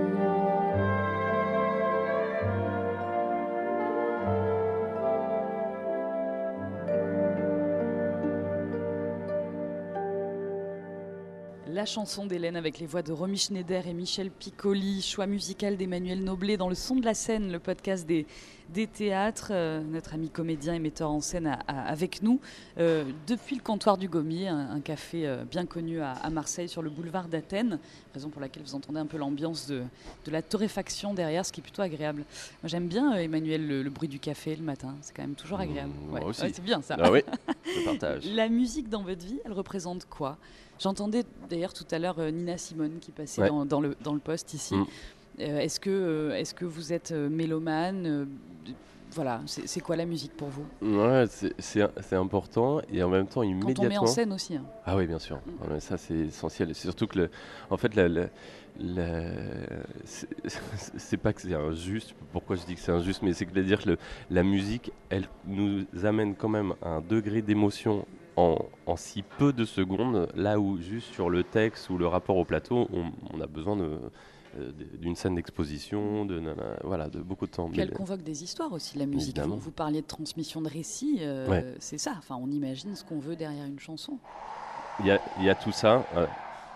La chanson d'Hélène avec les voix de Romy Schneider et Michel Piccoli, choix musical d'Emmanuel Noblet dans Le Son de la Scène, le podcast des, des théâtres. Euh, notre ami comédien et metteur en scène a, a, avec nous euh, depuis le comptoir du Gommier, un, un café euh, bien connu à, à Marseille sur le boulevard d'Athènes, raison pour laquelle vous entendez un peu l'ambiance de, de la torréfaction derrière, ce qui est plutôt agréable. Moi j'aime bien, euh, Emmanuel, le, le bruit du café le matin, c'est quand même toujours agréable.
Mmh, moi aussi.
Ouais, c'est bien ça.
Ah oui, je partage.
La musique dans votre vie, elle représente quoi ? J'entendais d'ailleurs tout à l'heure euh, Nina Simone qui passait
Ouais.
dans, dans, le, dans le poste ici.
Mm.
Euh, est-ce, que, euh, est-ce que vous êtes euh, mélomane euh, d- Voilà, c'est, c'est quoi la musique pour vous ?
Ouais, c'est, c'est, c'est important et en même temps
Quand
immédiatement.
on met en scène aussi. Hein.
Ah oui, bien sûr.
Mm.
Ouais, ça, c'est essentiel. C'est surtout que, le, en fait, la, la- la- c'est, c'est pas que c'est injuste. Pourquoi je dis que c'est injuste, mais c'est que de dire que le- la musique, elle nous amène quand même à un degré d'émotion en, en si peu de secondes, là où juste sur le texte ou le rapport au plateau, on, on a besoin de, euh, d'une scène d'exposition, de, nana- voilà, de beaucoup de temps.
Puis
Mais-
elle convoque des histoires aussi, la musique.
Évidemment.
Vous, vous parliez de transmission de récits, euh,
Ouais.
c'est ça. Enfin, on imagine ce qu'on veut derrière une chanson.
Il y a, il y a tout ça. euh,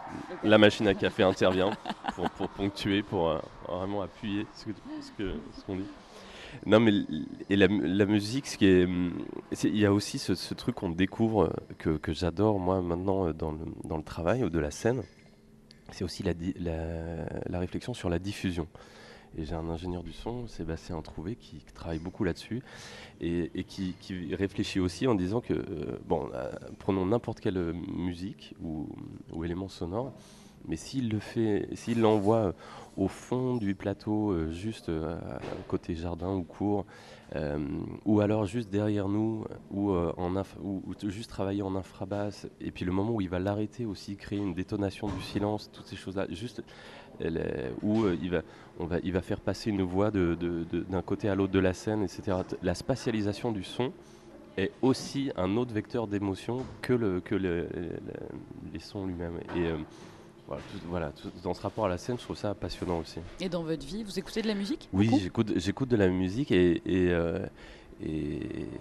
la machine à café intervient pour, pour ponctuer, pour euh, vraiment appuyer ce, que, ce, que, ce qu'on dit. Non, mais l- et la, mu- la musique, ce qui est, hum, c'est- il y a aussi ce, ce truc qu'on découvre euh, que, que j'adore moi maintenant euh, dans le, dans le travail ou de la scène. C'est aussi la, di- la, la réflexion sur la diffusion. Et j'ai un ingénieur du son, Sébastien Trouvé, qui, qui travaille beaucoup là-dessus et, et qui, qui réfléchit aussi en disant que, euh, bon, euh, prenons n'importe quelle euh, musique ou, ou élément sonore, mais s'il le fait, s'il l'envoie euh, au fond du plateau, euh, juste euh, à- côté jardin ou cour, euh, ou alors juste derrière nous, ou, euh, en inf- ou, ou t- juste travailler en infrabasse, et puis le moment où il va l'arrêter aussi, créer une détonation du silence, toutes ces choses-là, juste elle est- où euh, il, va, on va, il va faire passer une voix de, de- de- d'un côté à l'autre de la scène, et cetera. T- La spatialisation du son est aussi un autre vecteur d'émotion que, le, que le- le- les sons lui-même. Et euh, voilà, tout, voilà, tout- dans ce rapport à la scène, je trouve ça passionnant aussi.
Et dans votre vie, vous écoutez de la musique ?
Oui,
beaucoup
j'écoute, j'écoute de la musique et, et, euh, et,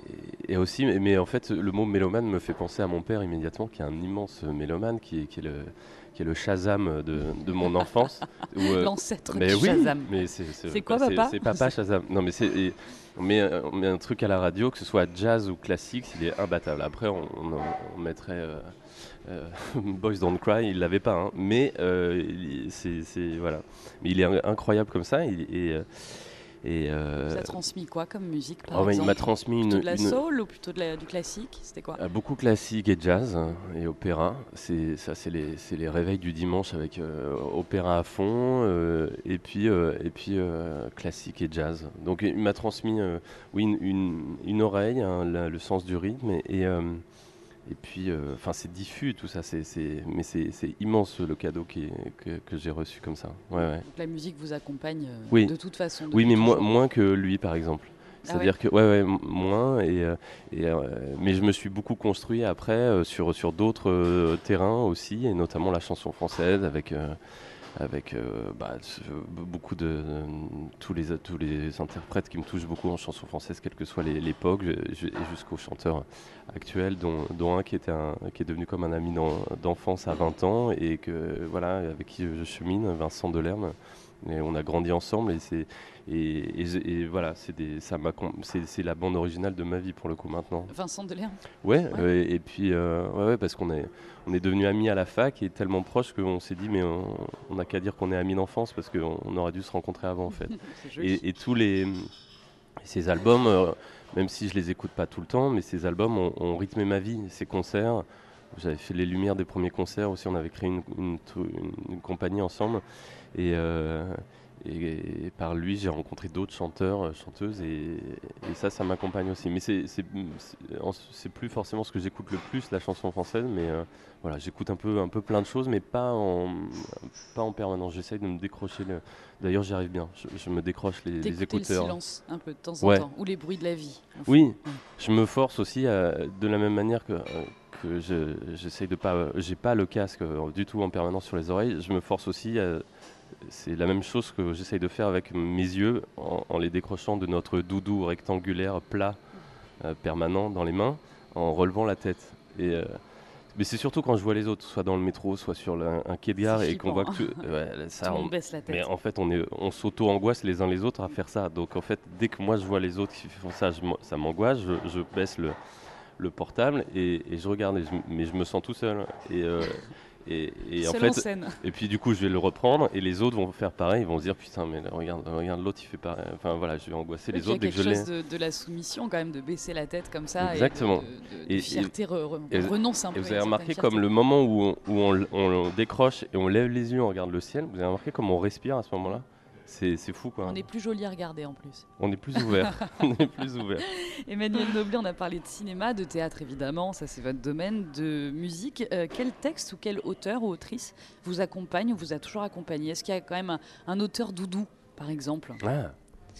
et aussi, mais, mais en fait, le mot mélomane me fait penser à mon père immédiatement, qui est un immense mélomane, qui est, qui est, le, qui est le Shazam de, de mon enfance. où, euh,
L'ancêtre
mais
du
oui,
Shazam.
mais c'est, c'est,
C'est quoi,
c'est-
papa
C'est papa Shazam. Non, mais c'est, et on, met, euh, on met un truc à la radio, que ce soit jazz ou classique, il est imbattable. Après, on, on, on mettrait euh, euh, Boys Don't Cry, il l'avait pas, hein. Mais euh, il- c'est, c'est voilà. Mais il est incroyable comme ça. il- et euh, et euh,
Ça a transmis quoi comme musique par
oh, ouais, il
exemple
m'a transmis
Plutôt
une,
de la
une-
soul ou plutôt de la- du classique ? C'était quoi ?
euh, beaucoup classique et jazz hein, et opéra. C'est ça, c'est les, c'est les réveils du dimanche avec euh, opéra à fond euh, et puis euh, et puis euh, classique et jazz. Donc il m'a transmis euh, oui une, une, une oreille, hein, la- le sens du rythme et et, euh, et puis euh, enfin c'est diffus tout ça. C'est, c'est mais c'est, c'est immense le cadeau qui est- que, que j'ai reçu comme ça. Ouais, ouais.
Donc la musique vous accompagne euh,
Oui.
de toute façon.
Oui,
depuis
mais moins,
toujours.
moins que lui, par exemple.
Ah
C'est-à-dire que, ouais, ouais, m- moins. Et, euh, et, euh, mais je me suis beaucoup construit après euh, sur, sur d'autres euh, terrains aussi, et notamment la chanson française avec, euh, avec euh, bah, ce- beaucoup de, de- tous, les, tous les interprètes qui me touchent beaucoup en chanson française, quelle que soit les- l'époque, je- je- et jusqu'aux chanteurs actuels, dont, dont un qui, était un qui est devenu comme un ami d'en- d'enfance à vingt ans, et que, voilà, avec qui je chemine, Vincent Delerme. Et on a grandi ensemble et c'est et, et- et voilà c'est des ça m'a com- c'est c'est la bande originale de ma vie pour le coup maintenant.
Vincent Delerme.
Ouais,
Ouais.
euh, et puis euh, ouais, ouais, parce qu'on est on est devenus amis à la fac et tellement proches qu'on s'est dit mais on on n'a qu'à dire qu'on est amis d'enfance parce qu'on on aurait dû se rencontrer avant en fait.
C'est joli.
Et, et tous les Ces albums, euh, même si je les écoute pas tout le temps, mais ces albums ont, ont rythmé ma vie. Ces concerts, j'avais fait les lumières des premiers concerts aussi, on avait créé une, une, une, une compagnie ensemble. Et, euh, et, et par lui, j'ai rencontré d'autres chanteurs, euh, chanteuses, et, et ça, ça m'accompagne aussi. Mais c'est, c'est, c'est, c'est plus forcément ce que j'écoute le plus, la chanson française, mais euh, voilà, j'écoute un peu, un peu plein de choses, mais pas en, pas en permanence. J'essaye de me décrocher. Le... D'ailleurs, j'y arrive bien. Je, je me décroche les, les écouteurs.
Le silence un peu de temps en
ouais.
temps, ou les bruits de la vie.
Oui, ouais. Je me force aussi à, de la même manière que. Euh, que je, j'essaye de pas, euh, j'ai pas le casque euh, du tout en permanence sur les oreilles. Je me force aussi à, c'est la même chose que j'essaye de faire avec mes yeux en, en les décrochant de notre doudou rectangulaire plat euh, permanent dans les mains, en relevant la tête. Et, euh, mais c'est surtout quand je vois les autres, soit dans le métro, soit sur le, un quai de gare, et qu'on voit que tu, ouais, ça,
tout le
on,
monde baisse la tête.
Mais en fait, on, est, on s'auto-angoisse les uns les autres à faire ça. Donc en fait, dès que moi je vois les autres qui font ça, je, ça m'angoisse. Je, je baisse le, le portable et, et je regarde, et je, mais je me sens tout seul. Et, euh, Et, et en fait,
scène.
Et puis du coup je vais le reprendre et les autres vont faire pareil, ils vont se dire putain mais là, regarde, regarde l'autre il fait pareil, enfin voilà je vais angoisser
oui,
les autres dès que je
l'ai. Il y a
quelque
chose de, de la soumission quand même, de baisser la tête comme ça.
Exactement.
Et de, de, de, de fierté,
et,
re, re,
et,
renonce un
et
peu.
vous avez remarqué comme le moment où, on, où on, on, on décroche et on lève les yeux, on regarde le ciel, vous avez remarqué comme on respire à ce moment-là. C'est, c'est fou quoi.
On est plus joli à regarder en plus.
On est plus ouvert. on est plus ouvert.
Emmanuel Noblet, on a parlé de cinéma, de théâtre évidemment, ça c'est votre domaine, de musique. Euh, quel texte ou quel auteur ou autrice vous accompagne ou vous a toujours accompagné? Est-ce qu'il y a quand même un, un auteur doudou par exemple?
Ah.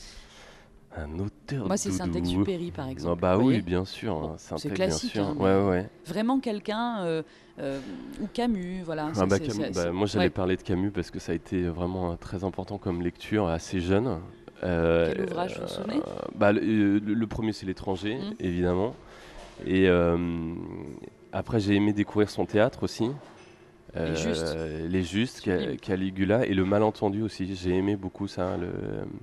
Un auteur
Moi, c'est
doudou.
Saint-Exupéry, par exemple.
Non, bah oui, bien sûr.
Bon,
c'est
c'est classique.
Bien sûr.
Hein,
ouais, ouais.
Vraiment quelqu'un, euh, euh, ou Camus, voilà.
Ah bah,
c'est,
Camus,
c'est,
bah,
c'est,
moi, j'allais
ouais.
parler de Camus parce que ça a été vraiment très important comme lecture assez jeune.
Euh, Quel ouvrage, vous vous souvenez
euh, bah, le, le, le premier, c'est L'étranger, mmh. évidemment. Et euh, après, j'ai aimé découvrir son théâtre aussi.
Les euh, Justes.
Les Justes, Cal- Caligula et Le Malentendu aussi. J'ai aimé beaucoup ça. Le,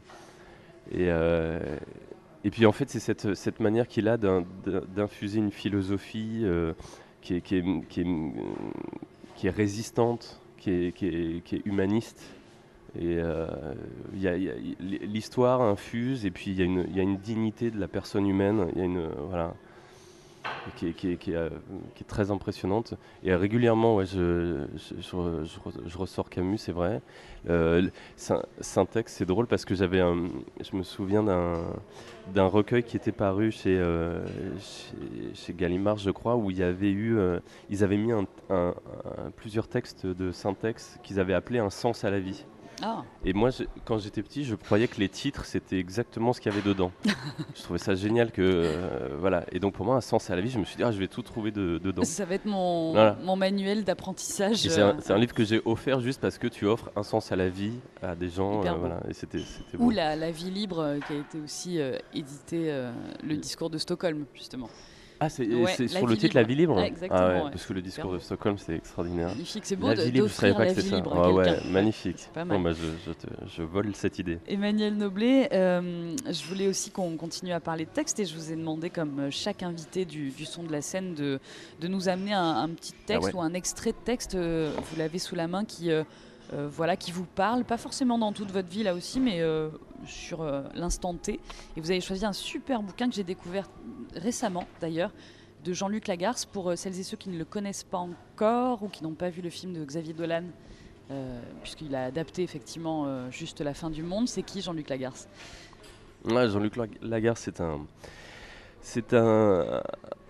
et, euh, et puis en fait, c'est cette, cette manière qu'il a d'un, d'infuser une philosophie euh, qui, est, qui, est, qui, est, qui est résistante, qui est, qui est, qui est humaniste. Et euh, y a, y a, l'histoire infuse et puis il y, y a une dignité de la personne humaine. Il y a une voilà. Qui est, qui, est, qui, est, euh, qui est très impressionnante. Et euh, régulièrement, ouais, je, je, je, je, je ressors Camus, c'est vrai. Euh, Syntex, c'est drôle parce que j'avais un, je me souviens d'un, d'un recueil qui était paru chez, euh, chez, chez Gallimard, je crois, où il y avait eu, euh, ils avaient mis un, un, un, plusieurs textes de Syntex qu'ils avaient appelé Un sens à la vie.
Ah.
Et moi, je, quand j'étais petit, je croyais que les titres, c'était exactement ce qu'il y avait dedans. Je trouvais ça génial que... Euh, voilà. Et donc, pour moi, Un sens à la vie, je me suis dit, ah, je vais tout trouver de, dedans.
Ça va être mon, voilà. mon manuel d'apprentissage.
C'est un, c'est un livre que j'ai offert juste parce que tu offres un sens à la vie à des gens. Euh, voilà. Et c'était, c'était beau.
Ou la, la vie libre, euh, qui a été aussi euh, édité, euh, le discours de Stockholm, justement.
Ah, c'est, ouais, c'est sur le titre libre. La vie libre
ah, Exactement.
Ah ouais,
ouais.
Parce que le discours de Stockholm, c'est extraordinaire.
Magnifique, c'est beau
la
de,
vie libre, je savais pas
la
que
vie
c'est
libre
ça.
à
Ah ouais,
quelqu'un.
magnifique.
C'est pas mal.
Bon, bah, je, je, te, je vole cette idée.
Emmanuel Noblet, euh, je voulais aussi qu'on continue à parler de texte et je vous ai demandé, comme chaque invité du, du son de la scène, de, de nous amener un, un petit texte ah ouais. ou un extrait de texte. Euh, vous l'avez sous la main qui... Euh, Euh, voilà, qui vous parle, pas forcément dans toute votre vie là aussi, mais euh, sur euh, l'instant T. Et vous avez choisi un super bouquin que j'ai découvert récemment d'ailleurs, de Jean-Luc Lagarce, pour euh, celles et ceux qui ne le connaissent pas encore ou qui n'ont pas vu le film de Xavier Dolan, euh, puisqu'il a adapté effectivement euh, juste La fin du monde. C'est qui Jean-Luc Lagarce?
Ouais, Jean-Luc Lagarce, c'est un... C'est un...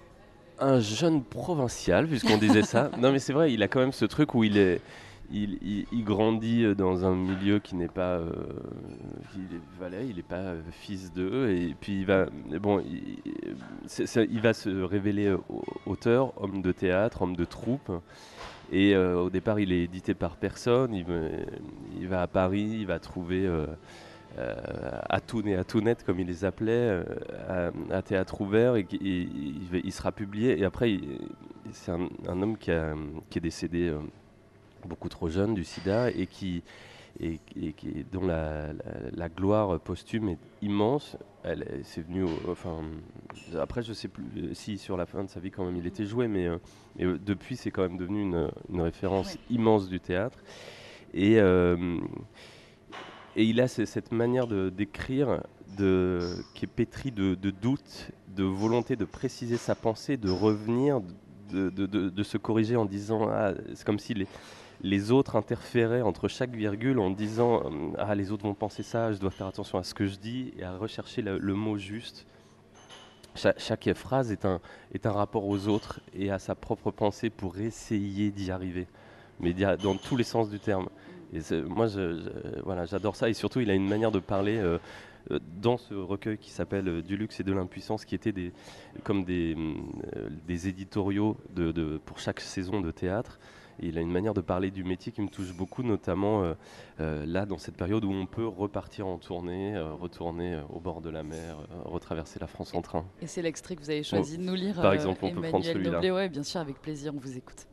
un jeune provincial, puisqu'on disait ça. Non mais c'est vrai, il a quand même ce truc où il est... Il, il, il grandit dans un milieu qui n'est pas, euh, il, voilà, il n'est pas euh, fils d'eux, et puis il va, bon, il, c'est, c'est, il va se révéler auteur, homme de théâtre, homme de troupe, et euh, au départ il est édité par personne. Il, il va à Paris, il va trouver euh, euh, Atoun et Atounette, comme il les appelait, euh, à, à théâtre ouvert, et, et il, il sera publié. Et après, il, c'est un, un homme qui, a, qui est décédé. Euh, beaucoup trop jeune du sida et qui et, et, et dont la, la, la gloire posthume est immense. Elle est, c'est venu au, enfin après je sais plus si sur la fin de sa vie quand même il était joué, mais, euh, mais euh, depuis c'est quand même devenu une, une référence ouais. immense du théâtre. Et euh, et il a c- cette manière de- d'écrire de, qui est pétrie de, de doute, de volonté de préciser sa pensée, de revenir, de, de- de- de se corriger en disant ah, c'est comme si les, les autres interféraient entre chaque virgule en disant euh, ah les autres vont penser ça, je dois faire attention à ce que je dis et à rechercher le, le mot juste. Cha- chaque phrase est un, est un rapport aux autres et à sa propre pensée pour essayer d'y arriver, mais d'y a- dans tous les sens du terme. Et c'est- moi, je- je- voilà, j'adore ça. Et surtout, il a une manière de parler euh, euh, dans ce recueil qui s'appelle euh, Du luxe et de l'impuissance, qui était des, comme des, hum, euh, des éditoriaux de, de- pour chaque saison de théâtre. Et il a une manière de parler du métier qui me touche beaucoup, notamment euh, euh, là, dans cette période où on peut repartir en tournée, euh, retourner euh, au bord de la mer, euh, retraverser la France en train.
Et c'est l'extrait que vous avez choisi de nous lire,
Par
euh,
exemple, on peut prendre
Emmanuel
celui-là.
Noblet. Ouais, bien sûr, avec plaisir, on vous écoute.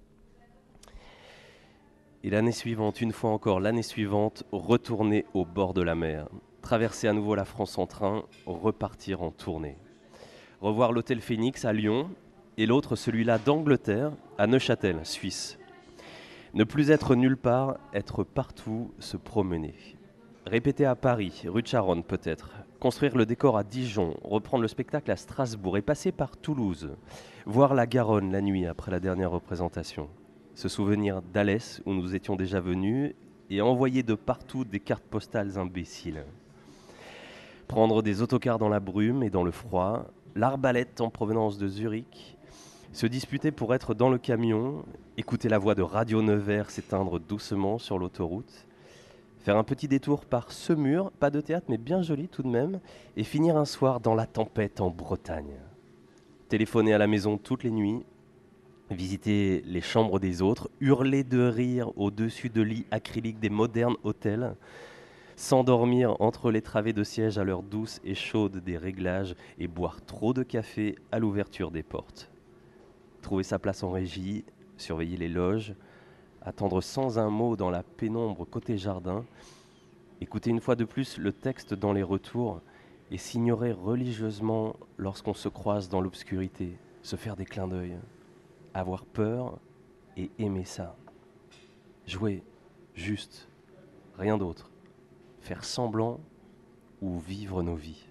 Et l'année suivante, une fois encore, l'année suivante, retourner au bord de la mer, traverser à nouveau la France en train, repartir en tournée. Revoir l'hôtel Phoenix à Lyon et l'autre, celui-là d'Angleterre, à Neuchâtel, Suisse. Ne plus être nulle part, être partout, se promener. Répéter à Paris, rue de Charonne peut-être. Construire le décor à Dijon, reprendre le spectacle à Strasbourg et passer par Toulouse. Voir la Garonne la nuit après la dernière représentation. Se souvenir d'Alès où nous étions déjà venus et envoyer de partout des cartes postales imbéciles. Prendre des autocars dans la brume et dans le froid, l'arbalète en provenance de Zurich, se disputer pour être dans le camion, écouter la voix de Radio Nevers s'éteindre doucement sur l'autoroute, faire un petit détour par Semur, pas de théâtre mais bien joli tout de même, et finir un soir dans la tempête en Bretagne. Téléphoner à la maison toutes les nuits, visiter les chambres des autres, hurler de rire au-dessus de lits acryliques des modernes hôtels, s'endormir entre les travées de siège à l'heure douce et chaude des réglages et boire trop de café à l'ouverture des portes. Trouver sa place en régie, surveiller les loges, attendre sans un mot dans la pénombre côté jardin, écouter une fois de plus le texte dans les retours et s'ignorer religieusement lorsqu'on se croise dans l'obscurité, se faire des clins d'œil. Avoir peur et aimer ça. Jouer, juste, rien d'autre. Faire semblant ou vivre nos vies.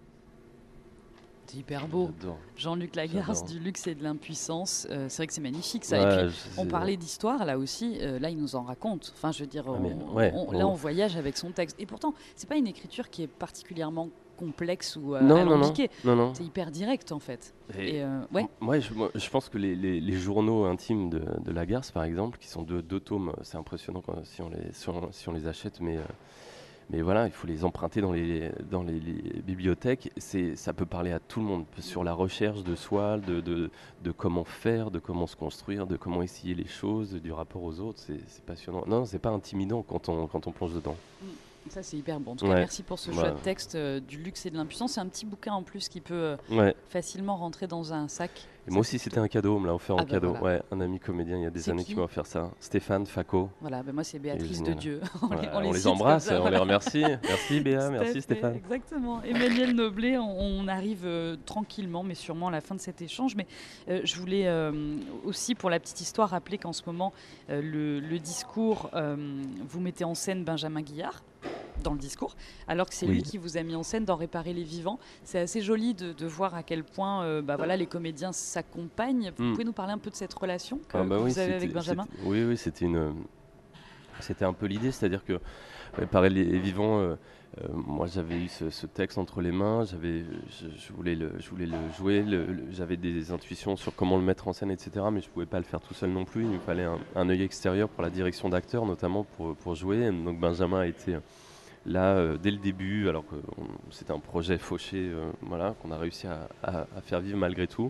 C'est hyper beau.
J'adore.
Jean-Luc Lagarce,
J'adore.
du luxe et de l'impuissance. Euh, c'est vrai que c'est magnifique ça.
Ouais,
Et puis,
je-
on
c'est-
parlait d'histoire là aussi. Euh, là, il nous en raconte. Enfin, je veux dire,
Ah,
on-
mais ouais,
on-
on-
là, on voyage avec son texte. Et pourtant, c'est pas une écriture qui est particulièrement complexe ou euh,
Non, non, non,
alambiquée.
non, non.
C'est hyper direct en fait.
Et-
Et euh, ouais.
Moi, je, moi, je pense que les, les- les journaux intimes de, de Lagarce, par exemple, qui sont deux, deux tomes, c'est impressionnant quand- si, on les, si, on, si on les achète, mais, euh, mais voilà, il faut les emprunter dans les, dans les, les bibliothèques. C'est, ça peut parler à tout le monde, sur la recherche de soi, de, de, de comment faire, de comment se construire, de comment essayer les choses, du rapport aux autres. C'est, c'est passionnant. Non, c'est pas intimidant quand on, quand on plonge dedans.
Ça, c'est hyper bon. En tout cas,
Ouais.
merci pour ce choix
Ouais.
de texte euh, du luxe et de l'impuissance. C'est un petit bouquin en plus qui peut euh,
Ouais.
facilement rentrer dans un sac.
Et moi aussi, c'était un cadeau, on me l'a offert
Ah
en
bah
cadeau.
voilà.
Ouais, un ami comédien il y a des
C'est
années
qui
qui m'a offert ça. Stéphane Faco.
Voilà, ben moi, c'est Béatrice de
génial.
Dieu. on les,
Voilà,
on les
on les
cite comme
embrasse,
ça,
on
voilà.
les remercie. Merci Béa,
Tout à
merci
fait,
Stéphane.
Exactement. Emmanuel Noblet, on, on arrive euh, tranquillement, mais sûrement à la fin de cet échange. Mais euh, je voulais euh, aussi, pour la petite histoire, rappeler qu'en ce moment, euh, le, le discours, euh, vous mettez en scène Benjamin Guillard dans le discours, alors que c'est
Oui.
lui qui vous a mis en scène dans Réparer les vivants. C'est assez joli de, de voir à quel point euh, bah, voilà, les comédiens s'accompagnent. Vous
Mm.
pouvez nous parler un peu de cette relation que,
Ah bah
que
oui,
vous avez
c'était-
avec Benjamin?
c'était- Oui, oui, c'était une, c'était un peu l'idée, c'est-à-dire que Réparer les vivants, euh, euh, moi j'avais eu ce, ce texte entre les mains, j'avais, je, je voulais le, je voulais le jouer, le- le- j'avais des intuitions sur comment le mettre en scène, et cetera. Mais je pouvais pas le faire tout seul non plus. Il me fallait un, un œil extérieur pour la direction d'acteur, notamment pour, pour jouer. Donc Benjamin a été là euh, dès le début, alors que on- c'était un projet fauché, euh, voilà, qu'on a réussi à, à- à faire vivre malgré tout.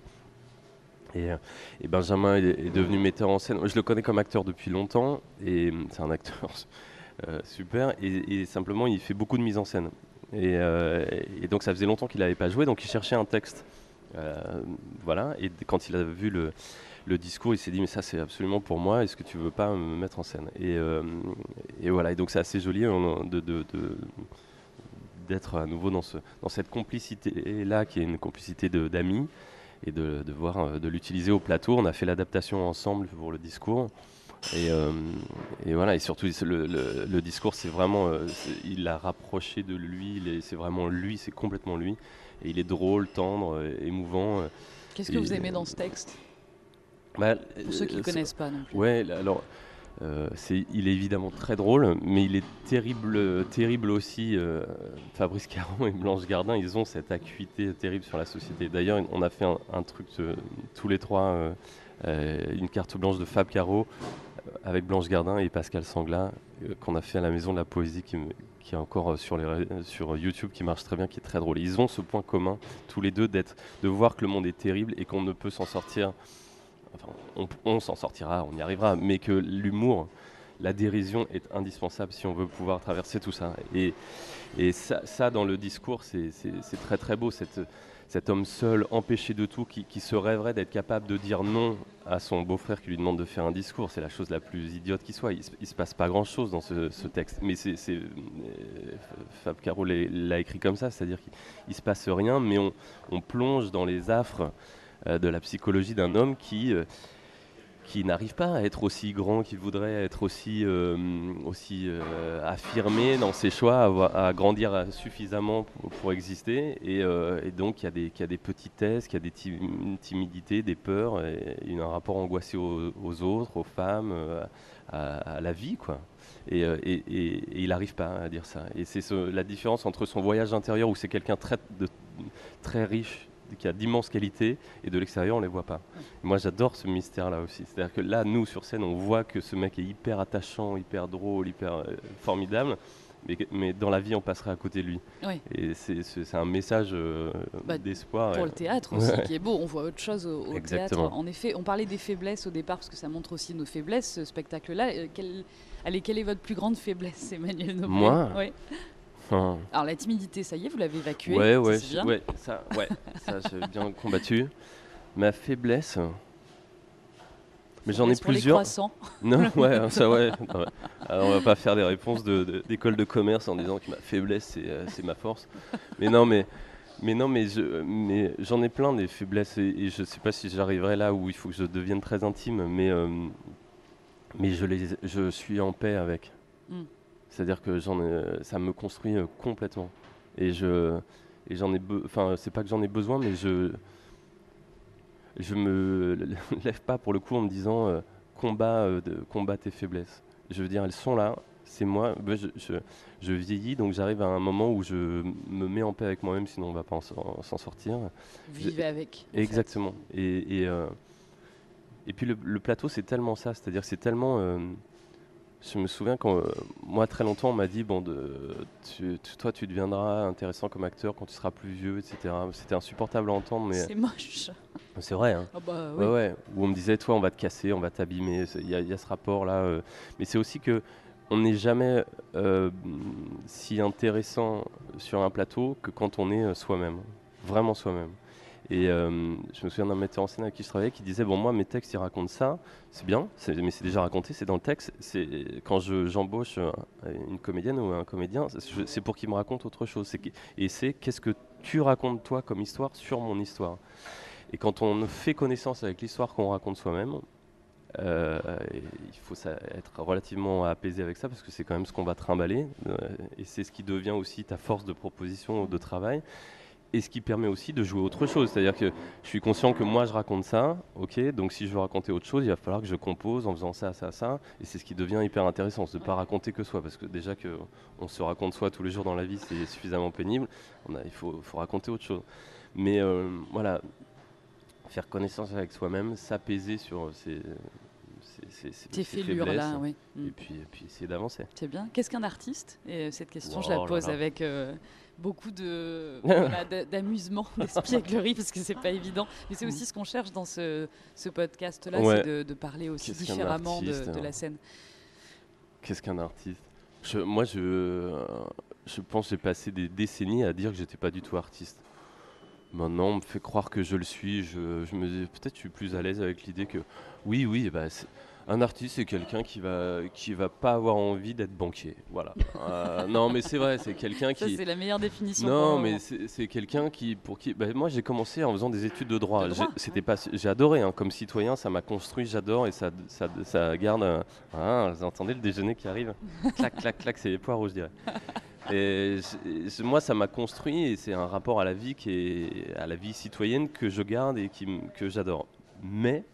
Et, euh, et Benjamin est, est devenu metteur en scène. Je le connais comme acteur depuis longtemps, et euh, c'est un acteur euh, super. Et, et simplement, il fait beaucoup de mise en scène. Et, euh, et donc, ça faisait longtemps qu'il n'avait pas joué, donc il cherchait un texte. Euh, voilà. Et quand il a vu le, le discours, il s'est dit mais ça c'est absolument pour moi. Est-ce que tu veux pas me mettre en scène? Et, euh, et voilà. Et donc c'est assez joli on- de, de, de- d'être à nouveau dans, ce, dans cette complicité-là, qui est une complicité de- d'amis, et de, de voir, euh, de l'utiliser au plateau. On a fait l'adaptation ensemble pour le discours. Et, euh, et voilà, et surtout le, le, le discours, c'est vraiment, euh, c'est, il l'a rapproché de lui, il est, c'est vraiment lui, c'est complètement lui. Et il est drôle, tendre, euh, émouvant.
Qu'est-ce
et,
que vous aimez dans ce texte?
bah,
Pour ceux qui ne
euh,
connaissent pas non plus.
Ouais, alors, euh, c'est, il est évidemment très drôle, mais il est terrible, terrible aussi. Euh, Fabrice Caron et Blanche Gardin, ils ont cette acuité terrible sur la société. D'ailleurs, on a fait un, un truc euh, tous les trois, euh, euh, une carte blanche de Fab Caro, avec Blanche Gardin et Pascal Sangla, euh, qu'on a fait à la Maison de la Poésie, qui, qui est encore sur, les, sur YouTube, qui marche très bien, qui est très drôle. Et ils ont ce point commun, tous les deux, d'être, de voir que le monde est terrible et qu'on ne peut s'en sortir. Enfin, on, on s'en sortira, on y arrivera, mais que l'humour, la dérision est indispensable si on veut pouvoir traverser tout ça. Et, et ça, ça, dans le discours, c'est, c'est, c'est très très beau, cette, cet homme seul, empêché de tout, qui, qui se rêverait d'être capable de dire non à son beau-frère qui lui demande de faire un discours. C'est la chose la plus idiote qui soit. Il ne se passe pas grand-chose dans ce, ce texte. Mais c'est, c'est, euh, Fab Caro l'a écrit comme ça, c'est-à-dire qu'il ne se passe rien, mais on, on plonge dans les affres euh, de la psychologie d'un homme qui... Euh, qui n'arrive pas à être aussi grand qu'il voudrait, être aussi, euh, aussi euh, affirmé dans ses choix, à, à grandir suffisamment pour, pour exister. Et, euh, et donc, il y, y a des petitesses, il y a des tim- timidités, des peurs, et, et un rapport angoissé aux, aux autres, aux femmes, euh, à, à la vie, quoi. Et, euh, et, et, et il n'arrive pas à dire ça. Et c'est ce, la différence entre son voyage intérieur, où c'est quelqu'un très, de, très riche, qui a d'immenses qualités, et de l'extérieur on les voit pas. Et moi j'adore ce mystère là aussi, c'est-à-dire que là nous sur scène on voit que ce mec est hyper attachant, hyper drôle, hyper euh, formidable, mais, mais dans la vie on passerait à côté de lui.
Oui.
Et c'est, c'est, c'est un message euh,
bah,
d'espoir.
Pour
et...
le théâtre aussi, ouais. Qui est beau, on voit autre chose au, au théâtre. En effet, on parlait des faiblesses au départ, parce que ça montre aussi nos faiblesses, ce spectacle-là. Euh, quelle... Allez, quelle est votre plus grande faiblesse, Emmanuel Noblet?
Moi
oui. Alors la timidité, ça y est, vous l'avez évacuée.
Ouais, ouais,
ça,
je, ouais, ça, ouais, ça j'ai bien combattu. Ma faiblesse, mais j'en ai
pour
plusieurs.
Les croissants.
Non, ouais, ça ouais. Non, alors, on va pas faire des réponses de, de, d'école de commerce en disant que ma faiblesse c'est, euh, c'est ma force. Mais non, mais, mais non, mais, je, mais j'en ai plein des faiblesses et, et je sais pas si j'arriverai là où il faut que je devienne très intime, mais euh, mais je les, je suis en paix avec. Mm. C'est-à-dire que j'en ai, ça me construit euh, complètement. Et, je, et j'en ai be- enfin, c'est pas que j'en ai besoin, mais je je me lève pas pour le coup en me disant euh, combat, euh, de, combat tes faiblesses. Je veux dire, elles sont là, c'est moi. Je, je, je vieillis, donc j'arrive à un moment où je me mets en paix avec moi-même, sinon on va pas en, en, s'en sortir.
Vivez avec.
Exactement. Et, et, euh, et puis le, le plateau, c'est tellement ça, c'est-à-dire que c'est tellement... Euh, Je me souviens quand, euh, moi, très longtemps, on m'a dit, bon, de, tu, tu, toi, tu deviendras intéressant comme acteur quand tu seras plus vieux, et cetera. C'était insupportable à entendre, mais...
C'est moche.
C'est vrai, hein.
Oh bah, oui.
Ouais, ouais. Où on me disait, toi, on va te casser, on va t'abîmer. Il y, y a ce rapport-là. Euh. Mais c'est aussi que on n'est jamais euh, si intéressant sur un plateau que quand on est soi-même. Vraiment soi-même. Et euh, je me souviens d'un metteur en scène avec qui je travaillais qui disait, bon, moi, mes textes, ils racontent ça, c'est bien, c'est, mais c'est déjà raconté, c'est dans le texte. C'est, quand je, j'embauche une comédienne ou un comédien, c'est, c'est pour qu'il me raconte autre chose. C'est, et c'est qu'est-ce que tu racontes, toi, comme histoire sur mon histoire. Et quand on fait connaissance avec l'histoire qu'on raconte soi-même, euh, il faut ça, être relativement apaisé avec ça, parce que c'est quand même ce qu'on va trimballer. Euh, et c'est ce qui devient aussi ta force de proposition, de travail. Et ce qui permet aussi de jouer autre chose, c'est-à-dire que je suis conscient que moi je raconte ça, ok, donc si je veux raconter autre chose, il va falloir que je compose en faisant ça, ça, ça, et c'est ce qui devient hyper intéressant, de ne pas raconter que soi, parce que déjà qu'on se raconte soi tous les jours dans la vie, c'est suffisamment pénible, on a, il faut, faut raconter autre chose. Mais euh, voilà, faire connaissance avec soi-même, s'apaiser sur ces...
Tes fêlures là, oui.
Et puis, et puis essayer d'avancer.
C'est bien. Qu'est-ce qu'un artiste? Et cette question,
wow,
je la pose
là là.
avec euh, beaucoup de, voilà, d'amusement, d'espièglerie, parce que c'est pas évident. Mais c'est aussi ce qu'on cherche dans ce, ce podcast-là, ouais. C'est de, de parler aussi Qu'est-ce différemment artiste, de, de la scène.
Qu'est-ce qu'un artiste? je, Moi, je, je pense que j'ai passé des décennies à dire que j'étais pas du tout artiste. Maintenant, on me fait croire que je le suis. Je, je me dis, peut-être je suis plus à l'aise avec l'idée que oui, oui, bah, Un artiste, c'est quelqu'un qui va qui va pas avoir envie d'être banquier. Voilà. Euh, non, mais c'est vrai, c'est quelqu'un qui.
Ça, c'est la meilleure définition.
Non, mais c'est, c'est quelqu'un qui pour qui. Bah, moi, j'ai commencé en faisant des études de droit.
De droit,
j'ai, c'était
ouais.
pas. J'ai adoré, hein, comme citoyen, ça m'a construit. J'adore et ça ça, ça garde. Un... Ah, vous entendez le déjeuner qui arrive. Clac, clac, clac, c'est les poireaux, je dirais. Et je, moi, ça m'a construit et c'est un rapport à la vie qui est à la vie citoyenne que je garde et qui, que j'adore. Mais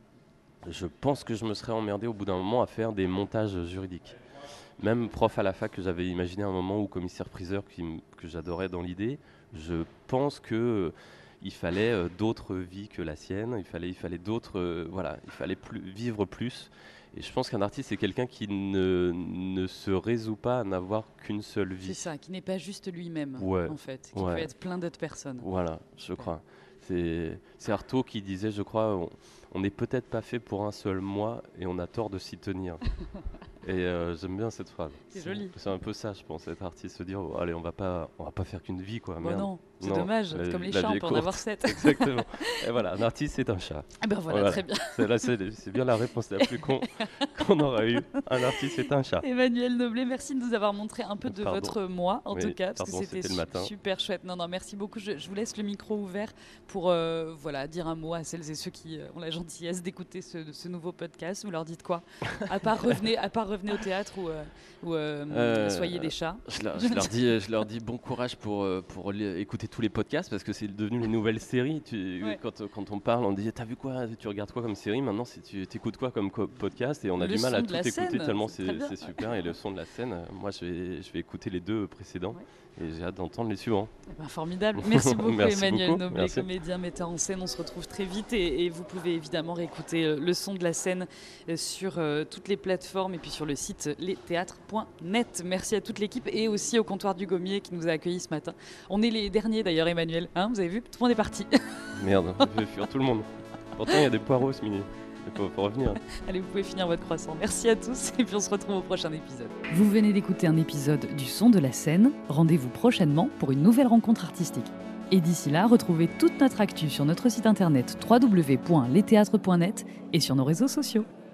je pense que je me serais emmerdé au bout d'un moment à faire des montages juridiques. Même prof à la fac que j'avais imaginé un moment ou commissaire-priseur qui, que j'adorais dans l'idée, je pense que euh, il fallait euh, d'autres vies que la sienne. Il fallait, il fallait d'autres, euh, voilà, il fallait plus, vivre plus. Et je pense qu'un artiste, c'est quelqu'un qui ne, ne se résout pas à n'avoir qu'une seule vie.
C'est ça, qui n'est pas juste lui-même,
Ouais,
en fait, qui
ouais.
peut être plein d'autres personnes.
Voilà, je crois. C'est, c'est Artaud qui disait, je crois, on, on n'est peut-être pas fait pour un seul moi et on a tort de s'y tenir. Et euh, j'aime bien cette phrase.
C'est joli.
C'est un peu ça, je pense, être artiste, se dire, oh, allez, on va pas, on va pas faire qu'une vie, quoi.
Bon,
Merde.
non, c'est
Non,
dommage,
la-
comme les
la
chats,
vie
on
est
peut en
courte.
avoir sept.
Exactement. Et voilà, un artiste, c'est un chat.
Eh ben voilà,
Voilà.
très bien.
C'est, là, c'est, c'est bien la réponse la plus con qu'on aura eue. Un artiste, c'est un chat.
Emmanuel Noblet, merci de nous avoir montré un peu de
Pardon.
votre moi, en
Oui,
tout cas, parce
pardon,
que c'était,
c'était le
su-
matin.
super chouette. Non, non, merci beaucoup. Je, je vous laisse le micro ouvert pour euh, voilà, dire un mot à celles et ceux qui euh, ont la gentillesse d'écouter ce, ce nouveau podcast. Vous leur dites quoi? À part revenez, à part revenez au théâtre ou, euh, ou euh,
Euh,
soyez des chats.
Je leur, je leur dis, je leur dis bon courage pour, euh, pour li- écouter tous les podcasts parce que c'est devenu les nouvelles séries. Tu,
Ouais.
quand, quand on parle, on dit t'as vu quoi, tu regardes quoi comme série? Maintenant, si tu écoutes quoi comme co- podcast? Et on a
Le
du mal
son
à
de
tout
la
écouter
scène,
tellement
c'est
c'est,
très bien.
c'est super. Et le son de la scène, euh, moi je vais, je vais écouter les deux précédents et j'ai hâte d'entendre les suivants.
Eh ben, formidable. Merci beaucoup
Merci
Emmanuel
beaucoup.
Noblet,
Merci.
comédien, metteur en scène. On se retrouve très vite et, et vous pouvez évidemment réécouter euh, le son de la scène euh, sur euh, toutes les plateformes et puis sur le site les théâtres point net. Merci à toute l'équipe et aussi au comptoir du Gommier qui nous a accueillis ce matin. On est les derniers d'ailleurs Emmanuel, hein, vous avez vu, tout le monde est parti.
Merde, je vais fuir tout le monde. Pourtant, il y a des poireaux ce midi. Il faut, faut revenir.
Allez, vous pouvez finir votre croissant. Merci à tous et puis on se retrouve au prochain épisode.
Vous venez d'écouter un épisode du Son de la scène. Rendez-vous prochainement pour une nouvelle rencontre artistique. Et d'ici là, retrouvez toute notre actu sur notre site internet w w w point les théâtres point net et sur nos réseaux sociaux.